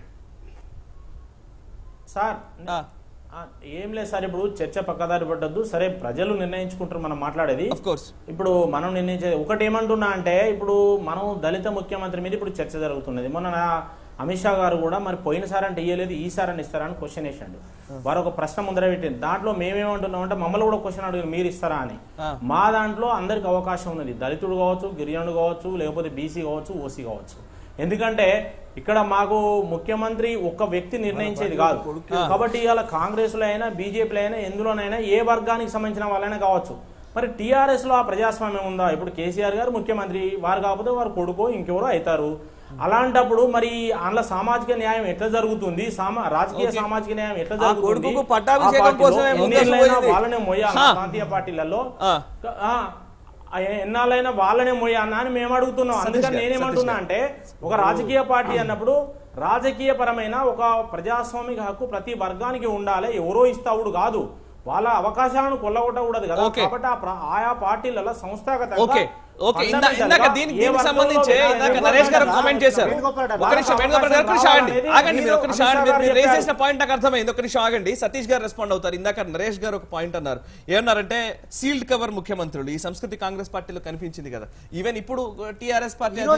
సార్. ఏం లేదు సార్, ఇప్పుడు చర్చ పక్కదారి పడ్డద్దు. సరే ప్రజలు నిర్ణయించుకుంటారు మనం మాట్లాడేది. ఇప్పుడు మనం నిర్ణయించేది ఒకటి ఏమంటున్నా అంటే, ఇప్పుడు మనం దళిత ముఖ్యమంత్రి మీద ఇప్పుడు చర్చ జరుగుతున్నది. మొన్న అమిత్ షా గారు కూడా మరి పోయినసారి అంటే ఇయ్యలేదు ఈసారి అని ఇస్తారా అని క్వశ్చన్ వేసాడు. వారు ఒక ప్రశ్న ముందర పెట్టింది. దాంట్లో మేమేమంటున్నాం అంటే మమ్మల్ని కూడా క్వశ్చన్ అడిగారు మీరు ఇస్తారా అని. మా దాంట్లో అందరికి అవకాశం ఉన్నది, దళితుడు కావచ్చు, గిరిజనుడు కావచ్చు, లేకపోతే బీసీ కావచ్చు, ఓసీ కావచ్చు. ఎందుకంటే ఇక్కడ మాకు ముఖ్యమంత్రి ఒక్క వ్యక్తి నిర్ణయించేది కాదు. కాబట్టి ఇవాళ కాంగ్రెస్ లో అయినా బీజేపీలో అయినా ఎందులోనైనా ఏ వర్గానికి సంబంధించిన వాళ్ళైనా కావచ్చు. మరి టీఆర్ఎస్ లో ఆ ప్రజాస్వామ్యం ఉందా? ఇప్పుడు కేసీఆర్ గారు ముఖ్యమంత్రి, వారు కాకపోతే వారు కొడుకో ఇంకెవరో అవుతారు. అలాంటప్పుడు మరి అందులో సామాజిక న్యాయం ఎట్లా జరుగుతుంది, రాజకీయ సామాజిక న్యాయం ఎట్లా జరుగుతుంది, వాళ్ళనే మొయ్యాలి ప్రాంతీయ పార్టీలలో ఎన్నాళ్ళైనా వాళ్ళనే మొయ్యాలన్నా అని మేము అడుగుతున్నాం. అందుకని నేనేమంటున్నా అంటే ఒక రాజకీయ పార్టీ అన్నప్పుడు రాజకీయ పరమైన ఒక ప్రజాస్వామిక హక్కు ప్రతి వర్గానికి ఉండాలి, ఎవరో ఇస్తావుడు కాదు, వాళ్ళ అవకాశాలను కొల్లగొట్టకూడదు కదా. కాబట్టి ఆయా పార్టీలలో సంస్థాగతంగా ఓకే ఇందాక దీనికి సంబంధించి ఇందాక నరేష్ గారు కామెంట్ చేశారు. ఒక నిమిషం వేణుగోపాల్ గారు, ఒక నిమిషం ఆగండి ఆగండి మీరు ఒక నిమిషం ఆగండి. మీరు రేస్ చేసిన పాయింట్ నాకు అర్థమైంది. ఒక నిమిషం ఆగండి, సతీష్ గారు రెస్పాండ్ అవుతారు. ఇందాక నరేష్ గారు ఒక పాయింట్ అన్నారు. ఏమన్నారంటే సీల్డ్ కవర్ ముఖ్యమంత్రులు ఈ సంస్కృతి కాంగ్రెస్ పార్టీలో కనిపించింది కదా. ఈవెన్ ఇప్పుడు టీఆర్ఎస్ పార్టీ రేపు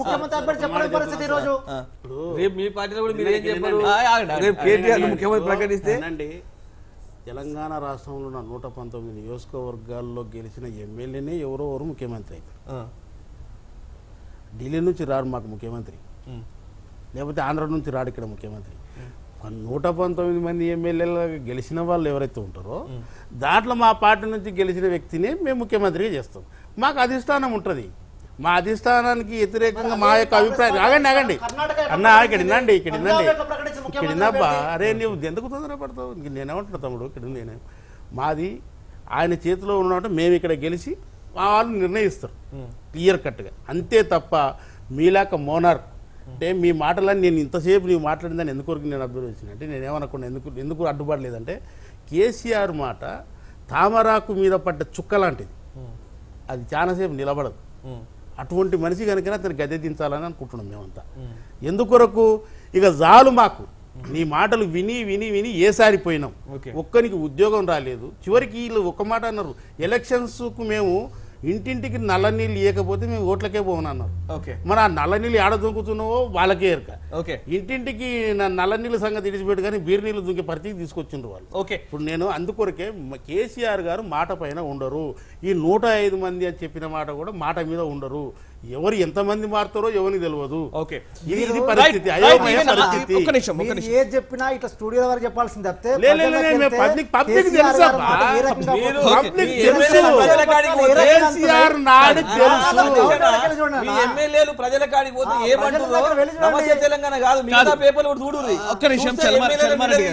మీ పార్టీలో కూడా మీరు ఏం చెప్పారు, రేపు కేటీఆర్ ముఖ్యమంత్రి ప్రకటిస్తే తెలంగాణ రాష్ట్రంలో ఉన్న నూట పంతొమ్మిది నియోజకవర్గాల్లో గెలిచిన ఎమ్మెల్యేనే ఎవరో ఎవరు ముఖ్యమంత్రి అవుతారు. ఢిల్లీ నుంచి రాడు మాకు ముఖ్యమంత్రి, లేకపోతే ఆంధ్ర నుంచి రాడు ఇక్కడ ముఖ్యమంత్రి. నూట పంతొమ్మిది మంది ఎమ్మెల్యేలు గెలిచిన వాళ్ళు ఎవరైతే ఉంటారో దాంట్లో మా పార్టీ నుంచి గెలిచిన వ్యక్తిని మేము ముఖ్యమంత్రిగా చేస్తాం. మాకు అధిష్టానం ఉంటుంది, మా అధిష్టానానికి వ్యతిరేకంగా మా యొక్క అభిప్రాయం. ఆగండి ఆగండి అన్న, ఇక్కడ వినండి ఇక్కడ వినండి ఇక్కడ విన్నాబ్బా. అరే నువ్వు ఎందుకు తొందరపడతావు, నేనేమంటున్నా తమ్ముడు, ఇక్కడ నేను మాది ఆయన చేతిలో ఉన్నట్టు మేము ఇక్కడ గెలిచి మా వాళ్ళు నిర్ణయిస్తారు క్లియర్ కట్గా, అంతే తప్ప మీలాక మోనార్ అంటే మీ మాటలని నేను ఇంతసేపు నీవు మాట్లాడిందని ఎందుకు నేను అబ్జర్వ్ చేసిన అంటే నేనేమనుకున్నా ఎందుకు ఎందుకు అడ్డుబాటు లేదంటే కేసీఆర్ మాట తామరాకు మీద పడ్డ చుక్క లాంటిది, అది చాలాసేపు నిలబడదు. అటువంటి మనిషి కనుక అతను గద్దె దించాలని అనుకుంటున్నాం మేమంతా. ఎందుకొరకు ఇక జాలు మాకు నీ మాటలు విని విని విని ఏసారిపోయినాం, ఒక్కరికి ఉద్యోగం రాలేదు. చివరికి వీళ్ళు ఒక్క మాట అన్నారు, ఎలక్షన్స్కు మేము ఇంటింటికి నల్ల నీళ్ళు ఇవ్వకపోతే మేము ఓట్లకే పోనన్నారు. మరి ఆ నల్ల నీళ్ళు ఆడ దుంకుతున్నావో వాళ్ళకే ఎరక. ఇంటింటికి నల్ల నీళ్ళ సంగతి ఇడిచిపెట్టు కానీ బీర్ నీళ్ళు దుంకే పరిస్థితికి తీసుకొచ్చిండ్రు వాళ్ళు. ఇప్పుడు నేను అందుకొరకే కేసీఆర్ గారు మాట పైన ఉండరు, ఈ నూట ఐదు మంది అని చెప్పిన మాట కూడా మాట మీద ఉండరు. ఎవరు ఎంతమంది మారుతారో ఎవరికి తెలియదు. ఇది పరిస్థితి, అయోమయ పరిస్థితి. ఏది చెప్పినా ఇట్లా స్టూడియో వరకు చెప్పాల్సింది తప్పితే పబ్లిక్ పబ్లిక్ తెలుసు, కేసీఆర్ నాడు తెలుసు. ఎమ్మెల్యేలు ప్రజల కాడికి పోతే ఏమంటారో నమస్తే తెలంగాణ కాదు, మిగతా పేపర్లు కూడా చూడుర్రి. ఒక్క నిమిషం చల్మారెడ్డి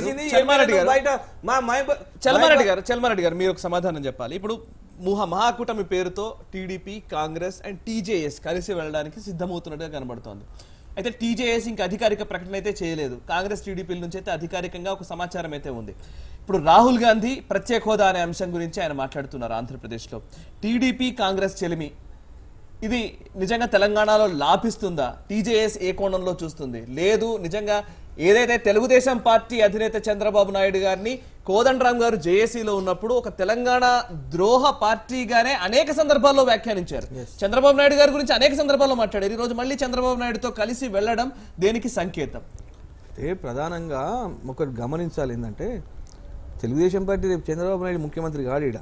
గారు చల్మారెడ్డి గారు మీరు ఒక సమాధానం చెప్పాలి. ఇప్పుడు మహా మహాకూటమి పేరుతో టీడీపీ, కాంగ్రెస్ అండ్ టీజేఎస్ కలిసి వెళ్ళడానికి సిద్ధమవుతున్నట్టుగా కనబడుతోంది. అయితే టీజేఎస్ ఇంకా అధికారిక ప్రకటన అయితే చేయలేదు, కాంగ్రెస్ టీడీపీల నుంచి అయితే అధికారికంగా ఒక సమాచారం అయితే ఉంది. ఇప్పుడు రాహుల్ గాంధీ ప్రత్యేక హోదా అనే అంశం గురించి ఆయన మాట్లాడుతున్నారు ఆంధ్రప్రదేశ్లో. టీడీపీ కాంగ్రెస్ చెలిమి ఇది నిజంగా తెలంగాణలో లాభిస్తుందా? టీజేఎస్ ఏ కోణంలో చూస్తుంది? లేదు నిజంగా ఏదైతే తెలుగుదేశం పార్టీ అధినేత చంద్రబాబు నాయుడు గారిని కోదండరామ్ గారు జేఏసీలో ఉన్నప్పుడు ఒక తెలంగాణ ద్రోహ పార్టీగానే అనేక సందర్భాల్లో వ్యాఖ్యానించారు. చంద్రబాబు నాయుడు గారి గురించి అనేక సందర్భాల్లో మాట్లాడారు. ఈ రోజు మళ్ళీ చంద్రబాబు నాయుడుతో కలిసి వెళ్ళడం దేనికి సంకేతం? అంటే ప్రధానంగా ఒకటి గమనించాలి ఏంటంటే తెలుగుదేశం పార్టీ రేపు చంద్రబాబు నాయుడు ముఖ్యమంత్రి కాడీడ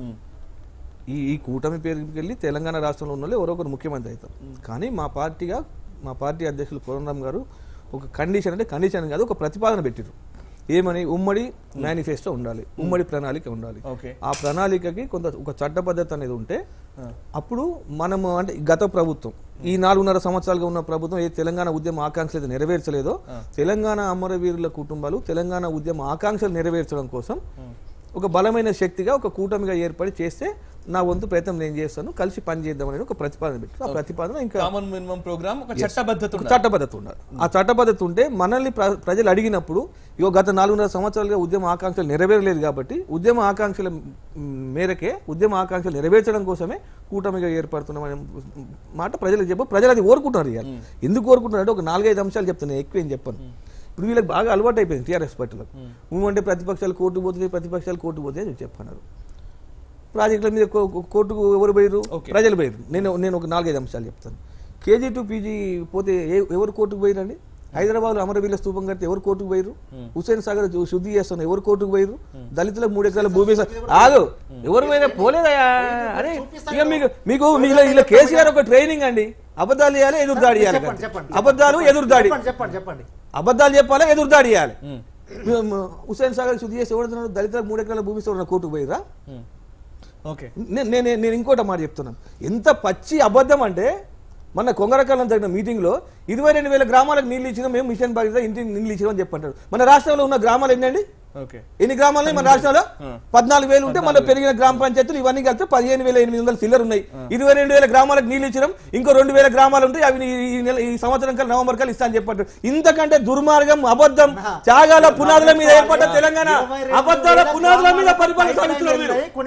ఈ ఈ కూటమి పేరుకి వెళ్ళి తెలంగాణ రాష్ట్రంలో ఉన్న వాళ్ళు ఎవరో ఒకరు ముఖ్యమంత్రి అవుతారు. కానీ మా పార్టీగా మా పార్టీ అధ్యక్షులు కోదండరామ్ గారు ఒక కండిషన్ అంటే కండిషన్ కాదు ఒక ప్రతిపాదన పెట్టారు. ఏమని? ఉమ్మడి మేనిఫెస్టో ఉండాలి, ఉమ్మడి ప్రణాళిక ఉండాలి. ఆ ప్రణాళికకి కొంత ఒక చట్టబద్ధత అనేది ఉంటే అప్పుడు మనము అంటే గత ప్రభుత్వం ఈ నాలుగున్నర సంవత్సరాలుగా ఉన్న ప్రభుత్వం ఏ తెలంగాణ ఉద్యమ ఆకాంక్షలు నెరవేర్చలేదో తెలంగాణ అమరవీరుల కుటుంబాలు తెలంగాణ ఉద్యమ ఆకాంక్షలు నెరవేర్చడం కోసం ఒక బలమైన శక్తిగా ఒక కూటమిగా ఏర్పడి చేస్తే నా వంతు ప్రయత్నం నేను చేస్తాను, కలిసి పని చేద్దామని ఒక ప్రతిపాదన పెట్టారు. ఆ ప్రతిపాదన ఇంకా కామన్ మినిమం ప్రోగ్రామ్ ఒక చట్టబద్ధత చట్టబద్ధత ఉండాలి. ఆ చట్టబద్ధత ఉంటే మనల్ని ప్రజలు అడిగినప్పుడు ఇగో గత నాలుగున్నర సంవత్సరాలుగా ఉద్యమ ఆకాంక్షలు నెరవేరలేదు కాబట్టి ఉద్యమ ఆకాంక్షల మేరకే ఉద్యమ ఆకాంక్షలు నెరవేర్చడం కోసమే కూటమిగా ఏర్పడుతున్నామనే మాట ప్రజలకు చెప్పు. ప్రజలు అది కోరుకుంటున్నారు. ఇవాళ ఎందుకు కోరుకుంటున్నారు అంటే ఒక నాలుగైదు అంశాలు చెప్తున్నాను, ఎక్కువ ఏం చెప్పను. ఇప్పుడు వీళ్ళకి బాగా అలవాటు అయిపోయింది టీఆర్ఎస్ పార్టీలకు. అంటే ప్రతిపక్షాలు కోర్టు పోతుంది, ప్రతిపక్షాలు కోర్టు పోతే అని చెప్పన్నారు. ప్రాజెక్టుల మీద కోర్టుకు ఎవరు పోయారు? ప్రజలు పోయారు. నేను నేను ఒక నాలుగైదు అంశాలు చెప్తాను. కేజీ టు పీజీ పోతే ఎవరు కోర్టుకు పోయారండి? హైదరాబాద్ అమరవీరుల స్తూపం కడితే ఎవరు కోర్టుకు పోయారు? హుస్సేన్ సాగర్ శుద్ధి చేస్తున్నారు ఎవరు కోర్టుకు పోయారు? దళితులకు మూడు ఎకరాల భూమి ఆగు ఎవరు పోయినా పోలేదయా? అరే ఇక మీకు మీకు మీలో ఇలా కేసీఆర్ ఒక ట్రైనింగ్ అండి. అబద్ధాలు చేయాలి, ఎదురు దాడి చేయాలి. అబద్ధాలు ఎదురు దాడి చెప్పండి అబద్ధాలు చెప్పాలి, ఎదురు దాడి చేయాలి. హుస్సేన్ సాగర్ శుద్ధి చేసి ఎవడుతున్నాడు? దళితులకు మూడు ఎకరాల భూమి ఇస్తున్న కోర్టుకు పోయిరా? నేను నేను ఇంకోటి మాట చెప్తున్నాను. ఎంత పచ్చి అబద్ధం అంటే మొన్న కొంగరకాలం జరిగిన మీటింగ్ లో ఇరవై రెండు వేల గ్రామాలకు నీళ్లు ఇచ్చినా మేము మిషన్ బాధ్యత ఇంటికి నీళ్లు ఇచ్చినామని చెప్పంటారు. మన రాష్ట్రంలో ఉన్న గ్రామాలు ఎన్నండి? ఎన్ని గ్రామాలు మన రాష్ట్రంలో? పద్నాలుగు వేలు ఉంటే మన పెరిగిన గ్రామ పంచాయతీలు ఇవన్నీ కలిపితే పదిహేను వేల ఎనిమిది వందల ఫిల్లర్ ఉన్నాయి. ఇరవై రెండు వేల గ్రామాలకు నీళ్లు ఇచ్చినాం, ఇంకో రెండు వేల గ్రామాలు ఉంటాయి, అవి ఈ నెల ఈ సంవత్సరం కల్లా నవంబర్ కల్లా ఇస్తా అని చెప్పారు. ఇంతకంటే దుర్మార్గం, అబద్ధం, త్యాగాల పునాదుల మీద ఏర్పడ్డ తెలంగాణ అబద్ధాల పునాదుల మీద పరిపాలన సాగిస్తున్నారు.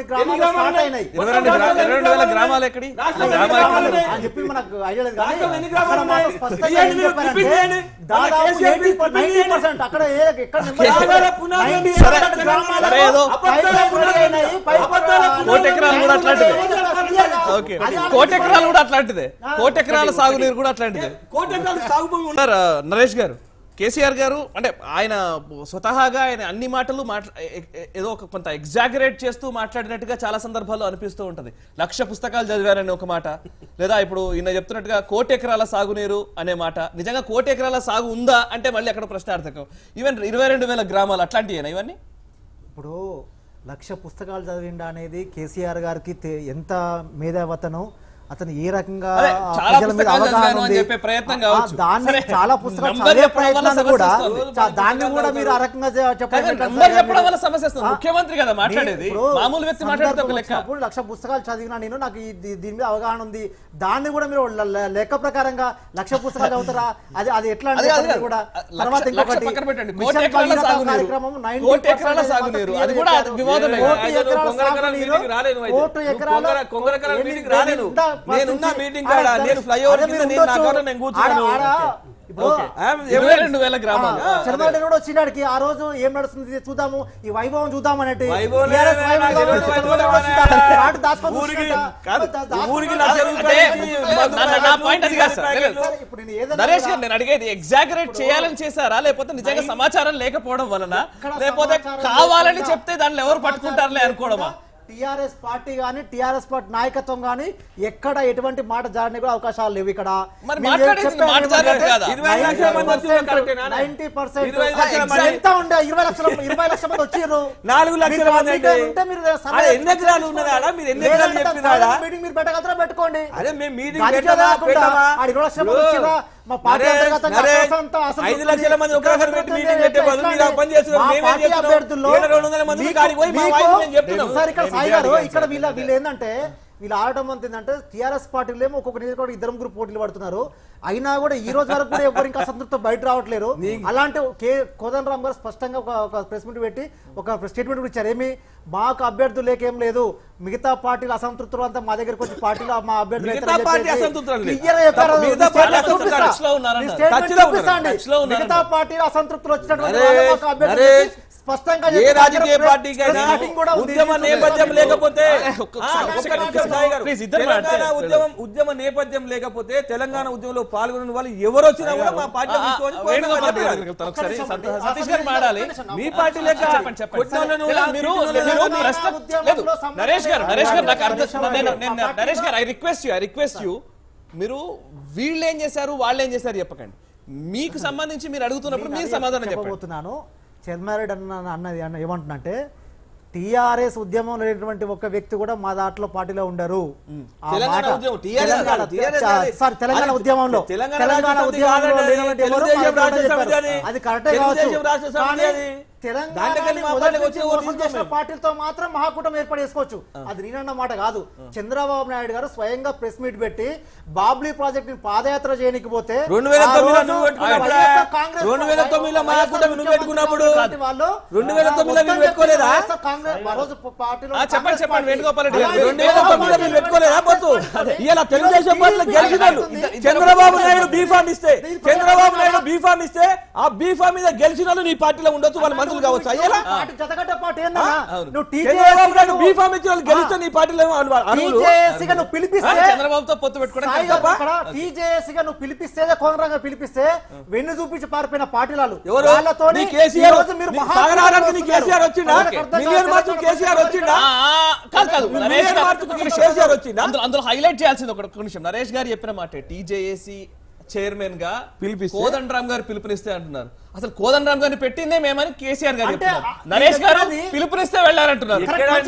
కోటెకరాలు కూడా అట్లాంటిదే, కోటెకరాల సాగునీరు కూడా అట్లాంటిదే. నరేష్ గారు, కేసీఆర్ గారు అంటే ఆయన స్వతహాగా ఆయన అన్ని మాటలు మాట్లా ఏదో ఒక కొంత ఎగ్జాగరేట్ చేస్తూ మాట్లాడినట్టుగా చాలా సందర్భాల్లో అనిపిస్తూ ఉంటది. లక్ష పుస్తకాలు చదివారని ఒక మాట, లేదా ఇప్పుడు ఈయన చెప్తున్నట్టుగా కోటి ఎకరాల సాగునీరు అనే మాట. నిజంగా కోటి ఎకరాల సాగు ఉందా అంటే మళ్ళీ అక్కడ ప్రశ్నార్థకం. ఈవెన్ ఇరవై రెండు వేల గ్రామాలు అట్లాంటివేనా ఇవన్నీ? ఇప్పుడు లక్ష పుస్తకాలు చదివిండా అనేది కేసీఆర్ గారికి ఎంత మేధావతనం, అతను ఏ రకంగా ప్రజల మీద అవగాహన ఉంది, దాన్ని చాలా పుస్తకాలు చదివే ప్రయత్నాలు కూడా దాన్ని కూడా మీరు ఆ రకంగా ముఖ్యమంత్రి కదా మాట్లాడేది, మామూలు వ్యక్తి మాట్లాడేటప్పుడు లక్ష పుస్తకాలు చదివినా నేను, నాకు దీని మీద అవగాహన ఉంది, దాన్ని కూడా మీరు లెక్క ప్రకారంగా లక్ష పుస్తకాలు చదువుతారా? అది అది ఎట్లా అంటే కూడా తర్వాత ఇంకొకటి కోటి ఎకరాల మీటింగ్ కాడ నేను ఫ్లైఓవర్ కింద నేను నా కాడ నేను కూర్చున్నాను. చంద్రబాబు కూడా వచ్చినాడికి ఆ రోజు ఏం నడుస్తుంది చూద్దాము, ఈ వైభవం చూద్దాం అనేటి నరేష్ గారు నేను అడిగేది ఎగ్జాగరేట్ చేయాలని చేశారా, లేకపోతే నిజంగా సమాచారం లేకపోవడం వలన, లేకపోతే కావాలని చెప్తే దాన్ని ఎవరు పట్టుకుంటారులే అనుకోవడమా? టిఆర్ఎస్ పార్టీ గానీ టిఆర్ఎస్ పార్టీ నాయకత్వం గానీ ఎక్కడ ఎటువంటి మాట జారడానికి కూడా అవకాశాలు లేవు. ఇక్కడ నైన్టీ పర్సెంట్ ఎంత ఉండే ఇరవై లక్షల ఇరవై లక్షల మంది వచ్చారు, నాలుగు లక్షల మంది ఉంటే మీరు ఎన్ని ఎకరాలు ఉన్నదా, మీరు ఎన్ని ఎకరాలు చెప్పినారా? మీటింగ్ మీరు పెట్టగలరా పెట్టుకోండి. అదే మేము మీటింగ్ ఐదు లక్షల మంది ఒక మీటింగ్ పెట్టే బదులు మీరు పని చేస్తున్నారు. ఇక్కడ వీళ్ళ వీళ్ళు ఏంటంటే వీళ్ళు ఆడటం అంత ఏంటంటే టీఆర్ఎస్ పార్టీలో ఏమో ఒక్కొక్క నియోజకవర్గం ఇద్దరు ముగ్గురు పోటీలు పడుతున్నారు. అయినా కూడా ఈ రోజు వరకు కూడా ఎవరు ఇంకా సంతృప్తి బయట రావట్లేరు. అలాంటి కే కోదండ రామ్ గారు స్పష్టంగా ఒక ప్రెస్ మీట్ పెట్టి ఒక స్టేట్మెంట్ కూడా ఇచ్చారు. ఏమి మాకు అభ్యర్థులు లేకేం లేదు, మిగతా పార్టీల అసంతృప్తులు అంతా మా దగ్గరకు వచ్చి పార్టీలో మా అభ్యర్థులు మిగతా పార్టీ అసంతృప్తులు వచ్చినటువంటి స్పష్టంగా ఏ రాజకీయ పార్టీ ఉద్యమ నేపథ్యం లేకపోతే ఉద్యమం ఉద్యమ నేపథ్యం లేకపోతే తెలంగాణ ఉద్యమంలో పాల్గొన్న వాళ్ళు ఎవరు వచ్చినా కూడా మా పార్టీ మీ పార్టీ లేక నరేష్ గారు నరేష్ గారు నాకు అర్థం నరేష్ గారు I request you I request you మీరు వీళ్ళు ఏం చేశారు వాళ్ళు ఏం చేశారు చెప్పకండి, మీకు సంబంధించి మీరు అడుగుతున్నప్పుడు మీరు సమాధానం చెప్పబోతున్నాను. చెల్మారెడ్డి అన్న అన్నది అన్న ఏమంటున్నంటే టిఆర్ఎస్ ఉద్యమంలో లేనటువంటి ఒక వ్యక్తి కూడా మా దాంట్లో పార్టీలో ఉండరు. సార్ తెలంగాణ ఉద్యమంలో తెలంగాణ ఉద్యమంలో లేనటువంటి అది కరెక్టే కావచ్చు. తెలంగాణ పార్టీలతో మాత్రం మహాకూటమి ఏర్పాటు చేసుకోవచ్చు, అది నేనన్న మాట కాదు. చంద్రబాబు నాయుడు గారు స్వయంగా ప్రెస్ మీట్ పెట్టి బాబ్లీ ప్రాజెక్ట్ ని పాదయాత్ర చేయడానికి పోతే రెండు వేల తొమ్మిదిలో మహాకూటమి పెట్టుకున్నప్పుడు రెండు వేల తొమ్మిదిలో పెట్టుకోలేదా? చెప్పండి చెప్పండి వేణుగోపాల్ రెడ్డి గారు రెండు వేల తొమ్మిదిలో మీరు పెట్టుకోలేదా? పొత్తు ఇలా తెలుగుదేశం పార్టీలో గెలిచిన చంద్రబాబు నాయుడు బీఫామ్ ఇస్తే చంద్రబాబు నాయుడు బీఫామ్ ఇస్తే ఆ బీఫామ్ మీద గెలిచిన వాళ్ళు నీ పార్టీలో ఉండొచ్చు, వాళ్ళు మంత్రులు కావచ్చు. అయ్యేలా బీఫామ్ ఇచ్చిన వాళ్ళు గెలిస్తే నీ పార్టీలో చంద్రబాబుతో పొత్తు పెట్టుకోవడం పిలిపిస్తే కోనరంగా పిలిపిస్తే వెన్ను చూపించి పారిపోయిన పార్టీలు కేసీఆర్ వచ్చిందా? మిలియన్ మార్చు కేసీఆర్ వచ్చిందా? కేసీఆర్ వచ్చిందా? అందులో హైలైట్ చేయాల్సింది ఒక నిమిషం. నరేష్ గారు చెప్పిన మాట టీజేఏసీ చైర్మన్ గా కోదండరామ్ గారు పిలుపునిస్తే అంటున్నారు. అసలు కోదండరామ్ గారిని పెట్టిందే మేమని కేసీఆర్ గారు చెప్తున్నారు. నరేష్ గారు పిలుపునిస్తే వెళ్ళ వెళ్ళారంటున్నారు.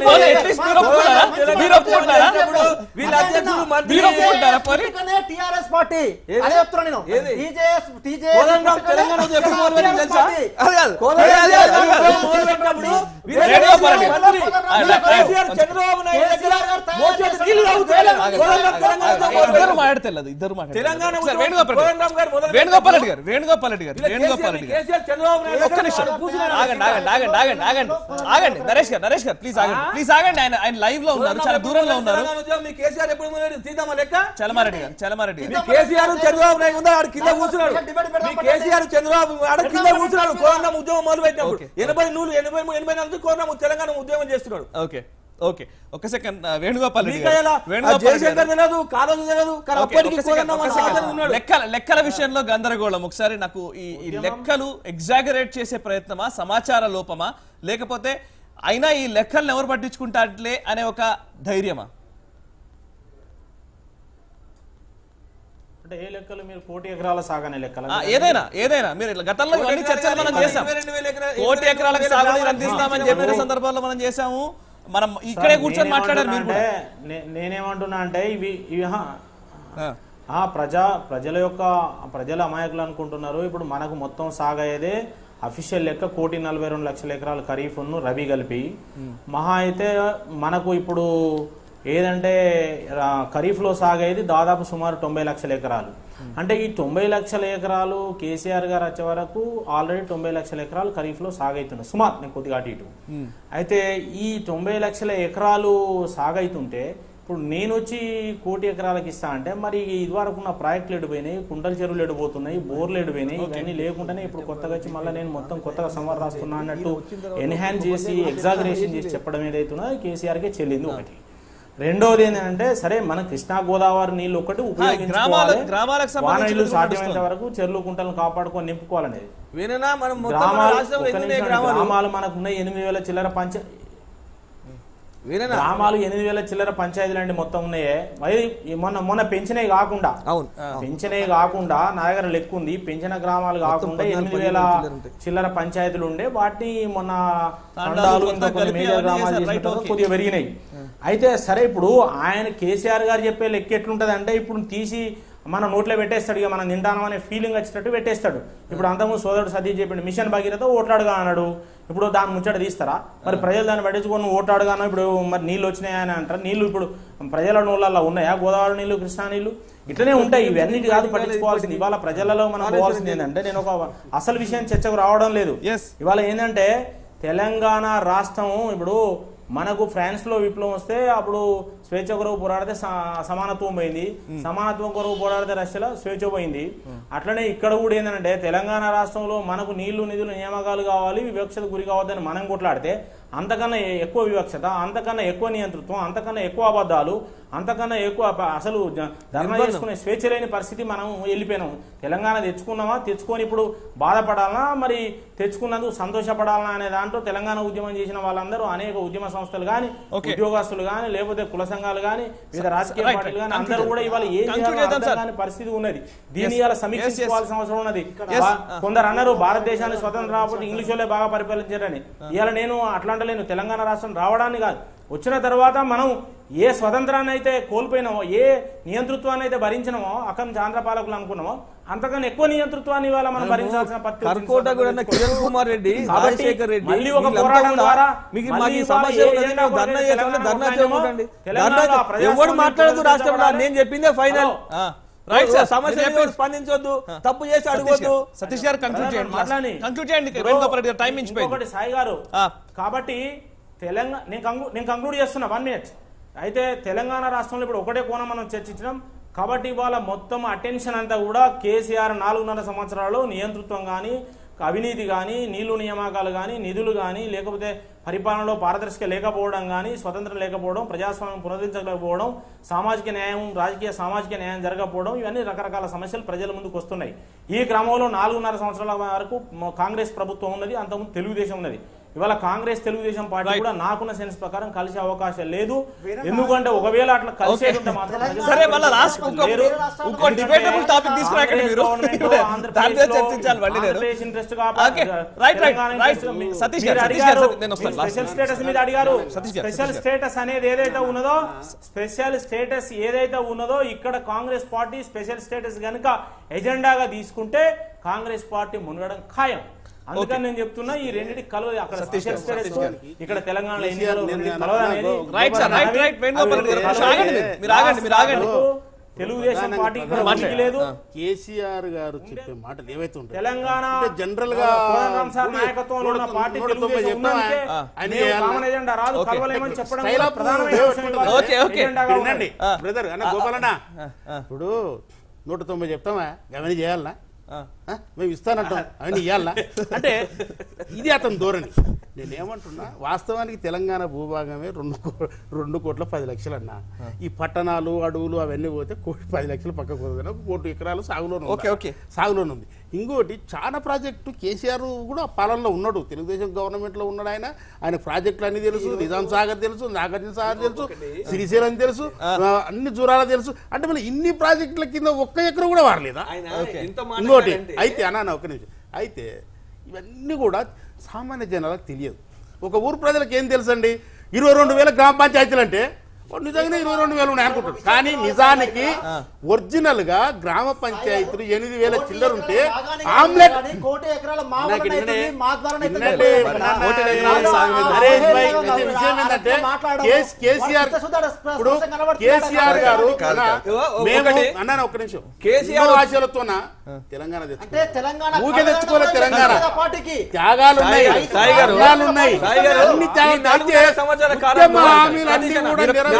మీరు ఒప్పుకుంటారా? వీళ్ళ అధ్యక్షులు మంత్రి మీరు ఒప్పుకుంటారా? పోనీ టీఆర్ఎస్ పార్టీ అదే చెప్తున్నా నేను. ఏది? టీజేఎస్ టీజేఎస్ కోదండం తెలంగాణ ఎప్పుడు మొదలుపెట్టింది తెలుసా? అది కాదు. అది కాదు, అది కాదు. మొదలుపెట్టినప్పుడు వేణుగోపాల్ రెడ్డి. కేసీఆర్ చంద్రబాబు నాయుడు దగ్గర మోచేతి నీళ్లు తాగుతాయి. కోదండం తెలంగాణ ఇద్దరు మాట్లాడతలేదు, ఇద్దరు తెలంగాణ మాట్లాడతారు. వేణుగోపాల్ రెడ్డి కోదండం గారు మొదలు వేణుగోపాల్ రెడ్డి గారు వేణుగోపాల్ రెడ్డి గారు వేణుగోపాల్ రెడ్డి గారు కేసీఆర్ చంద్రబాబు నాయుడు ఒక్క నిమిషం ఆగండి ఆగండి ఆగండి ఆగండి ఆగండి ఆగండి నరేష్ గారు నరేష్ గారు ప్లీజ్ ఆగండి ప్లీజ్ ఆగండి. ఆయన ఆయన లైవ్ లో ఉన్నారు, చాలా దూరంలో ఉన్నారు. మీ కేసీఆర్ ఎప్పుడు మొదలు తీద్దామా లెక్క? చలమారెడ్డి గారు చలమారెడ్డి గారు మీ కేసీఆర్ చంద్రబాబు నాయుడు ఉందా ఆడ కింద కూర్చున్నాడు. మీ కేసీఆర్ చంద్రబాబు ఆడ కింద కూర్చున్నాడు. కోదండం ఉద్యమం మొదలు పెట్టినప్పుడు ఎనభై నూరు ఎనభై ఎనభై నాలుగు కోదండం తెలంగాణ ఉద్యమం చేస్తున్నాడు. ఓకే ఓకే ఒక్క సెకండ్ వేణుగోపాల్ రెడ్డి మీకు గారు ఎలా? వేణుగోపాల్ రెడ్డి జయశంకర్ గారు తెలియదు, కాలేజీ తెలియదు, కానీ ఓకే, అప్పటికి ఒక్క సెకండ్, కోదండం ఒక్క మన సెకండ్. ఆదరణ ఉన్నాడు. లెక్కల లెక్కల విషయంలో గందరగోళం. ఒకసారి నాకు ఈ ఈ లెక్కలు ఎగ్జాగరేట్ చేసే ప్రయత్నమా, సమాచార లోపమా, లేకపోతే అయినా ఈ లెక్కలను ఎవరు పట్టించుకుంటాట్లే అనే ఒక ధైర్యమా? అంటే ఏ లెక్కలు మీరు కోటి ఎకరాల సాగనే లెక్కలు ఆ, ఏదైనా ఏదైనా మీరు గతంలో ఇవన్నీ చర్చలు మనం చేసాం. కోటి ఎకరాలకు సాగునీరు అందిస్తామని చెప్పిన సందర్భాల్లో మనం చేసాము. మనం ఇక్కడే కూర్చొని మాట్లాడారు మీరు కూడా. నే- నేనేమంటున్నా అంటే ఇవి ఇవి హా, ఆ, ఆ ప్రజా ప్రజల యొక్క ప్రజల అమాయకులు అనుకుంటున్నారు. ఇప్పుడు మనకు మొత్తం సాగయ్యేదే అఫీషియల్ లెక్క కోటి నలభై రెండు లక్షల ఎకరాలు ఖరీఫ్ రబీ కలిపి. మహా అయితే మనకు ఇప్పుడు ఏదంటే ఖరీఫ్లో సాగేది దాదాపు సుమారు తొంభై లక్షల ఎకరాలు. అంటే ఈ తొంభై లక్షల ఎకరాలు కేసీఆర్ గారు వచ్చే వరకు ఆల్రెడీ తొంభై లక్షల ఎకరాలు ఖరీఫ్లో సాగైతున్నాయి సుమారు, నేను కొద్దిగా అటు ఇటు. అయితే ఈ తొంభై లక్షల ఎకరాలు సాగైతుంటే ఇప్పుడు నేను వచ్చి కోటి ఎకరాలకు ఇస్తా అంటే మరి ఇదివరకు ఉన్న ప్రాజెక్టులు ఎడిపోయినాయి, కుంటల చెరువులు ఎడిపోతున్నాయి, బోర్లు ఎడిపోయినాయి. ఇవన్నీ లేకుండానే ఇప్పుడు కొత్తగా వచ్చి మళ్ళీ నేను మొత్తం కొత్తగా సమర్ రాస్తున్నా అన్నట్టు ఎన్హాన్స్ చేసి ఎగ్జాగరేషన్ చేసి చెప్పడం ఏదైతున్నా కేసీఆర్కే చెల్లింది ఒకటి. రెండోది ఏంటంటే సరే మన కృష్ణా గోదావరి నీళ్లు ఒకటి ఉపయోగించుకోవాలి, వాన నీళ్లు సాధ్యమైనంత వరకు చెరువులు కుంటలను కాపాడుకొని నింపుకోవాలనేది. గ్రామాలు గ్రామాలు మనకు ఉన్నాయి ఎనిమిది వేల చిల్లర పంచ గ్రామాలు ఎనిమిది వేల చిల్లర పంచాయతీలు అండి మొత్తం ఉన్నాయే. మరి మొన్న మొన్న పెంచినవి కాకుండా పెంచినవి కాకుండా నా దగ్గర లెక్క ఉంది, పెంచిన గ్రామాలు కాకుండా ఎనిమిది వేల చిల్లర పంచాయతీలు ఉండే వాటిని మొన్న మేజర్ గ్రామాలు చేసిన కొద్దిగా పెరిగినాయి. అయితే సరే ఇప్పుడు ఆయన కేసీఆర్ గారు చెప్పే లెక్క ఎట్లుంటది అంటే ఇప్పుడు తీసి మన నోట్లో పెట్టేస్తాడు, ఇక మనం తింటానం అనే ఫీలింగ్ వచ్చేటట్టు పెట్టేస్తాడు. ఇప్పుడు అంతకుముందు సోదరుడు సతీష్ చెప్పిండు మిషన్ భగీరథ ఓట్లాడుగా అన్నాడు. ఇప్పుడు దాని ముచ్చట తీస్తారా? మరి ప్రజలు దాన్ని పట్టించుకొని ఓట్లాడుగాను. ఇప్పుడు మరి నీళ్ళు వచ్చినాయని అంటారు. నీళ్లు ఇప్పుడు ప్రజల నోళ్ళల్లో ఉన్నాయా? గోదావరి నీళ్లు, కృష్ణా నీళ్లు ఇట్లనే ఉంటాయి. ఇవన్నిటి కాదు పట్టించుకోవాల్సింది. ఇవాళ ప్రజలలో మనం పోవాల్సింది ఏంటంటే, నేను ఒక అసలు విషయం చర్చకు రావడం లేదు. ఇవాళ ఏంటంటే తెలంగాణ రాష్ట్రం ఇప్పుడు మనకు ఫ్రాన్స్ లో విప్లవం వస్తే అప్పుడు స్వేచ్ఛ కొరకు పోరాడితే సమానత్వం పోయింది, సమానత్వం కొరకు పోరాడితే రష్యాలో స్వేచ్ఛ పోయింది. అట్లనే ఇక్కడ కూడా ఏంటంటే తెలంగాణ రాష్ట్రంలో మనకు నీళ్లు నిధులు నియామకాలు కావాలి, వివక్షత గురి కావద్దని మనం కొట్లాడితే అంతకన్నా ఎక్కువ వివక్షత, అంతకన్నా ఎక్కువ నియంతృత్వం, అంతకన్నా ఎక్కువ అబద్ధాలు, అంతకన్నా ఎక్కువ అసలు ధర్మ చేసుకునే స్వేచ్ఛ లేని పరిస్థితి మనం వెళ్ళిపోయినాం. తెలంగాణ తెచ్చుకున్నామా, తెచ్చుకొని ఇప్పుడు బాధపడాలనా, మరి తెచ్చుకున్నందుకు సంతోషపడాలనా అనే దాంట్లో తెలంగాణ ఉద్యమం చేసిన వాళ్ళందరూ అనేక ఉద్యమ సంస్థలు కానీ, ఉద్యోగస్తులు కానీ, లేకపోతే కుల సంఘాలు కానీ, వివిధ రాజకీయ పార్టీలు కానీ అందరూ కూడా ఇవాళ ఏం చేయాలని పరిస్థితి ఉన్నది. దీన్ని ఇవాళ సమీక్షించుకోవాల్సిన అవసరం ఉన్నది. కొందరు అన్నారు భారతదేశాన్ని స్వతంత్రం రాకపోతే ఇంగ్లీష్ వాళ్ళే బాగా పరిపాలించారని. ఇవాళ నేను అట్లా అంటలేను. తెలంగాణ రాష్ట్రం రావడాన్ని కాదు, వచ్చిన తర్వాత మనం ఏ స్వతంత్రాన్ని అయితే కోల్పోయినామో, ఏ నియంతృత్వాన్ని అయితే భరించినామో, అక్కడ ఆంధ్ర పాలకులు అనుకున్నామో అంతకన్నా ఎక్కువ నియంతృత్వాన్ని ఇవాళ మనం భరించాల్సిన కిరణ్ కుమార్ రెడ్డి, రాజశేఖర్ రెడ్డి మళ్ళీ ఒక పోరాటం ద్వారా ఎవరు మాట్లాడదు రాష్ట్రంలో. నేను చెప్పిందే ఫైనల్. సమస్య స్పందించొద్దు, తప్పు చేసి అడగొద్దు. సతీష్ గారు కంక్లూడ్ చేయండి, కంక్లూడ్ చేయండి. టైం ఇంకొకటి సాయి గారు, కాబట్టి తెలంగాణ నేను కంక్లూడ్ చేస్తున్నా వన్ మినిట్. అయితే తెలంగాణ రాష్ట్రంలో ఇప్పుడు ఒకటే కోణం మనం చర్చించడం కాబట్టి ఇవాళ మొత్తం అటెన్షన్ అంతా కూడా కేసీఆర్ నాలుగున్నర సంవత్సరాలు నియంతృత్వం కానీ, అవినీతి కానీ, నీళ్లు నియామకాలు కానీ, నిధులు కానీ, లేకపోతే పరిపాలనలో పారదర్శక లేకపోవడం కానీ, స్వతంత్రం లేకపోవడం, ప్రజాస్వామ్యం పునరుద్ధరించలేకపోవడం, సామాజిక న్యాయం, రాజకీయ సామాజిక న్యాయం జరగకపోవడం, ఇవన్నీ రకరకాల సమస్యలు ప్రజల ముందుకు వస్తున్నాయి. ఈ క్రమంలో నాలుగున్నర సంవత్సరాల వరకు కాంగ్రెస్ ప్రభుత్వం ఉన్నది, అంతకుముందు తెలుగుదేశం ఉన్నది. ఇవాళ కాంగ్రెస్ తెలుగుదేశం పార్టీ కూడా నాకున్న సెన్స్ ప్రకారం కలిసే అవకాశం లేదు. ఎందుకంటే ఒకవేళ అట్లా కలిసేది ఉంటే మాత్రం సరే మళ్ళీ లాస్ట్ ఇంకో డిబేటబుల్ టాపిక్ తీసుకురాకండి మీరు దాని మీద చర్చించాలి మళ్ళీ నేను okay right right right Satish గారు సతీష్ గారు నేను వస్తాను స్పెషల్ స్టేటస్ మీద అడిగారు. స్పెషల్ స్టేటస్ అనేది ఏదైతే ఉన్నదో స్పెషల్ స్టేటస్ ఏదైతే ఉన్నదో ఇక్కడ కాంగ్రెస్ పార్టీ స్పెషల్ స్టేటస్ గనుక ఎజెండాగా తీసుకుంటే కాంగ్రెస్ పార్టీ మునగడం ఖాయం. అందుకని నేను చెప్తున్నా ఈ రెండింటి కలవ అక్కడ స్పెషల్ స్టేటస్ ఇక్కడ తెలంగాణలో ఎన్నికలు కలవదనేది right sir right right Venugopal గారు ఆగండి మీరు ఆగండి మీరు ఆగండి తెలుగుదేశం పార్టీ లేదు. కేసీఆర్ గారు చెప్పే మాటలు ఏవైతే ఉంటాయి తెలంగాణ జనరల్ గా నాయకత్వంలో ఉన్న పార్టీ తెలుగుదేశం ఉన్నందుకే కామన్ ఎజెండా రాదు కలవలేమని చెప్పడం ప్రధానమైన విషయం. ఓకే ఓకే బ్రదర్ అన్న గోపాలన్న ఇప్పుడు నూట తొంభై చెప్తామా అవన్నీ చేయాలనా మేము ఇస్తానంటాం అవన్నీ ఇవ్వాలనా అంటే ఇది అతని ధోరణి. నేనేమంటున్నా వాస్తవానికి తెలంగాణ భూభాగమే రెండు రెండు కోట్ల పది లక్షలు అన్నా. ఈ పట్టణాలు అడవులు అవన్నీ పోతే కోటి పది లక్షలు పక్కకు పోతుంది. ఒక కోటి ఎకరాలు సాగులోనే సాగులోనే ఉంది. ఇంకోటి చాలా ప్రాజెక్టు కేసీఆర్ కూడా పాలనలో ఉన్నాడు, తెలుగుదేశం గవర్నమెంట్లో ఉన్నాడు. ఆయన ఆయన ప్రాజెక్టులు అన్ని తెలుసు, నిజాం సాగర్ తెలుసు, నాగార్జున సాగర్ తెలుసు, శ్రీశైలం తెలుసు, అన్ని జూరాల తెలుసు. అంటే మళ్ళీ ఇన్ని ప్రాజెక్టుల కింద ఒక్క ఎకరం కూడా వారలేదా? ఇంకోటి అయితే అన్నా ఒక నిమిషం అయితే ఇవన్నీ కూడా సామాన్య జనాలకు తెలియదు. ఒక ఊరు ప్రజలకు ఏం తెలుసండి? ఇరవై రెండు వేల గ్రామ పంచాయతీలు అంటే నిజంగానే ఇరవై రెండు వేలు ఉన్నాయి అనుకుంటారు. కానీ నిజానికి ఒరిజినల్ గా గ్రామ పంచాయతీలు ఎనిమిది వేల చిల్లర ఉంటే ఆమ్లెట్ కేసీఆర్ ఇప్పుడు కేసీఆర్ గారు మేము అన్నాను ఒక్క నిమిషం కేసీఆర్ ఆశలతోన తెలంగాణ ఊకే తెచ్చుకోలేదు. తెలంగాణ త్యాగాలు ఉన్నాయి, త్యాగాలు ఉన్నాయి, అన్ని త్యాగాలు హామీలు అన్ని కూడా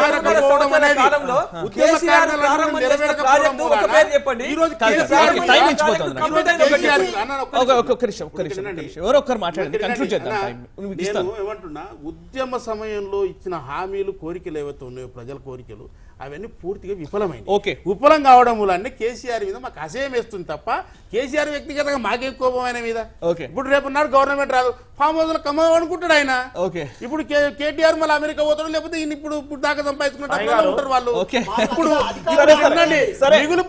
ఏమంటున్నా ఉద్యమ సమయంలో ఇచ్చిన హామీలు కోరికలు ఏవైతే ఉన్నాయో ప్రజల కోరికలు అవన్నీ పూర్తిగా విఫలమైంది. ఓకే విఫలం కావడం వల్ల కేసీఆర్ మీద మాకు అసహ్యం వేస్తుంది తప్ప కేసీఆర్ వ్యక్తిగతంగా మాకేం కోపం ఆయన మీద. ఇప్పుడు రేపు నాడు గవర్నమెంట్ రాదు ఫామ్ హౌస్ లో కమ్మ అనుకుంటాడు ఆయన. ఇప్పుడు కేటీఆర్ మళ్ళీ అమెరికా పోతాడు లేకపోతే ఇప్పుడు ఇప్పుడు దాకా సంపాదించుకుంటారు ఉంటారు వాళ్ళు. ఇప్పుడు మిగులు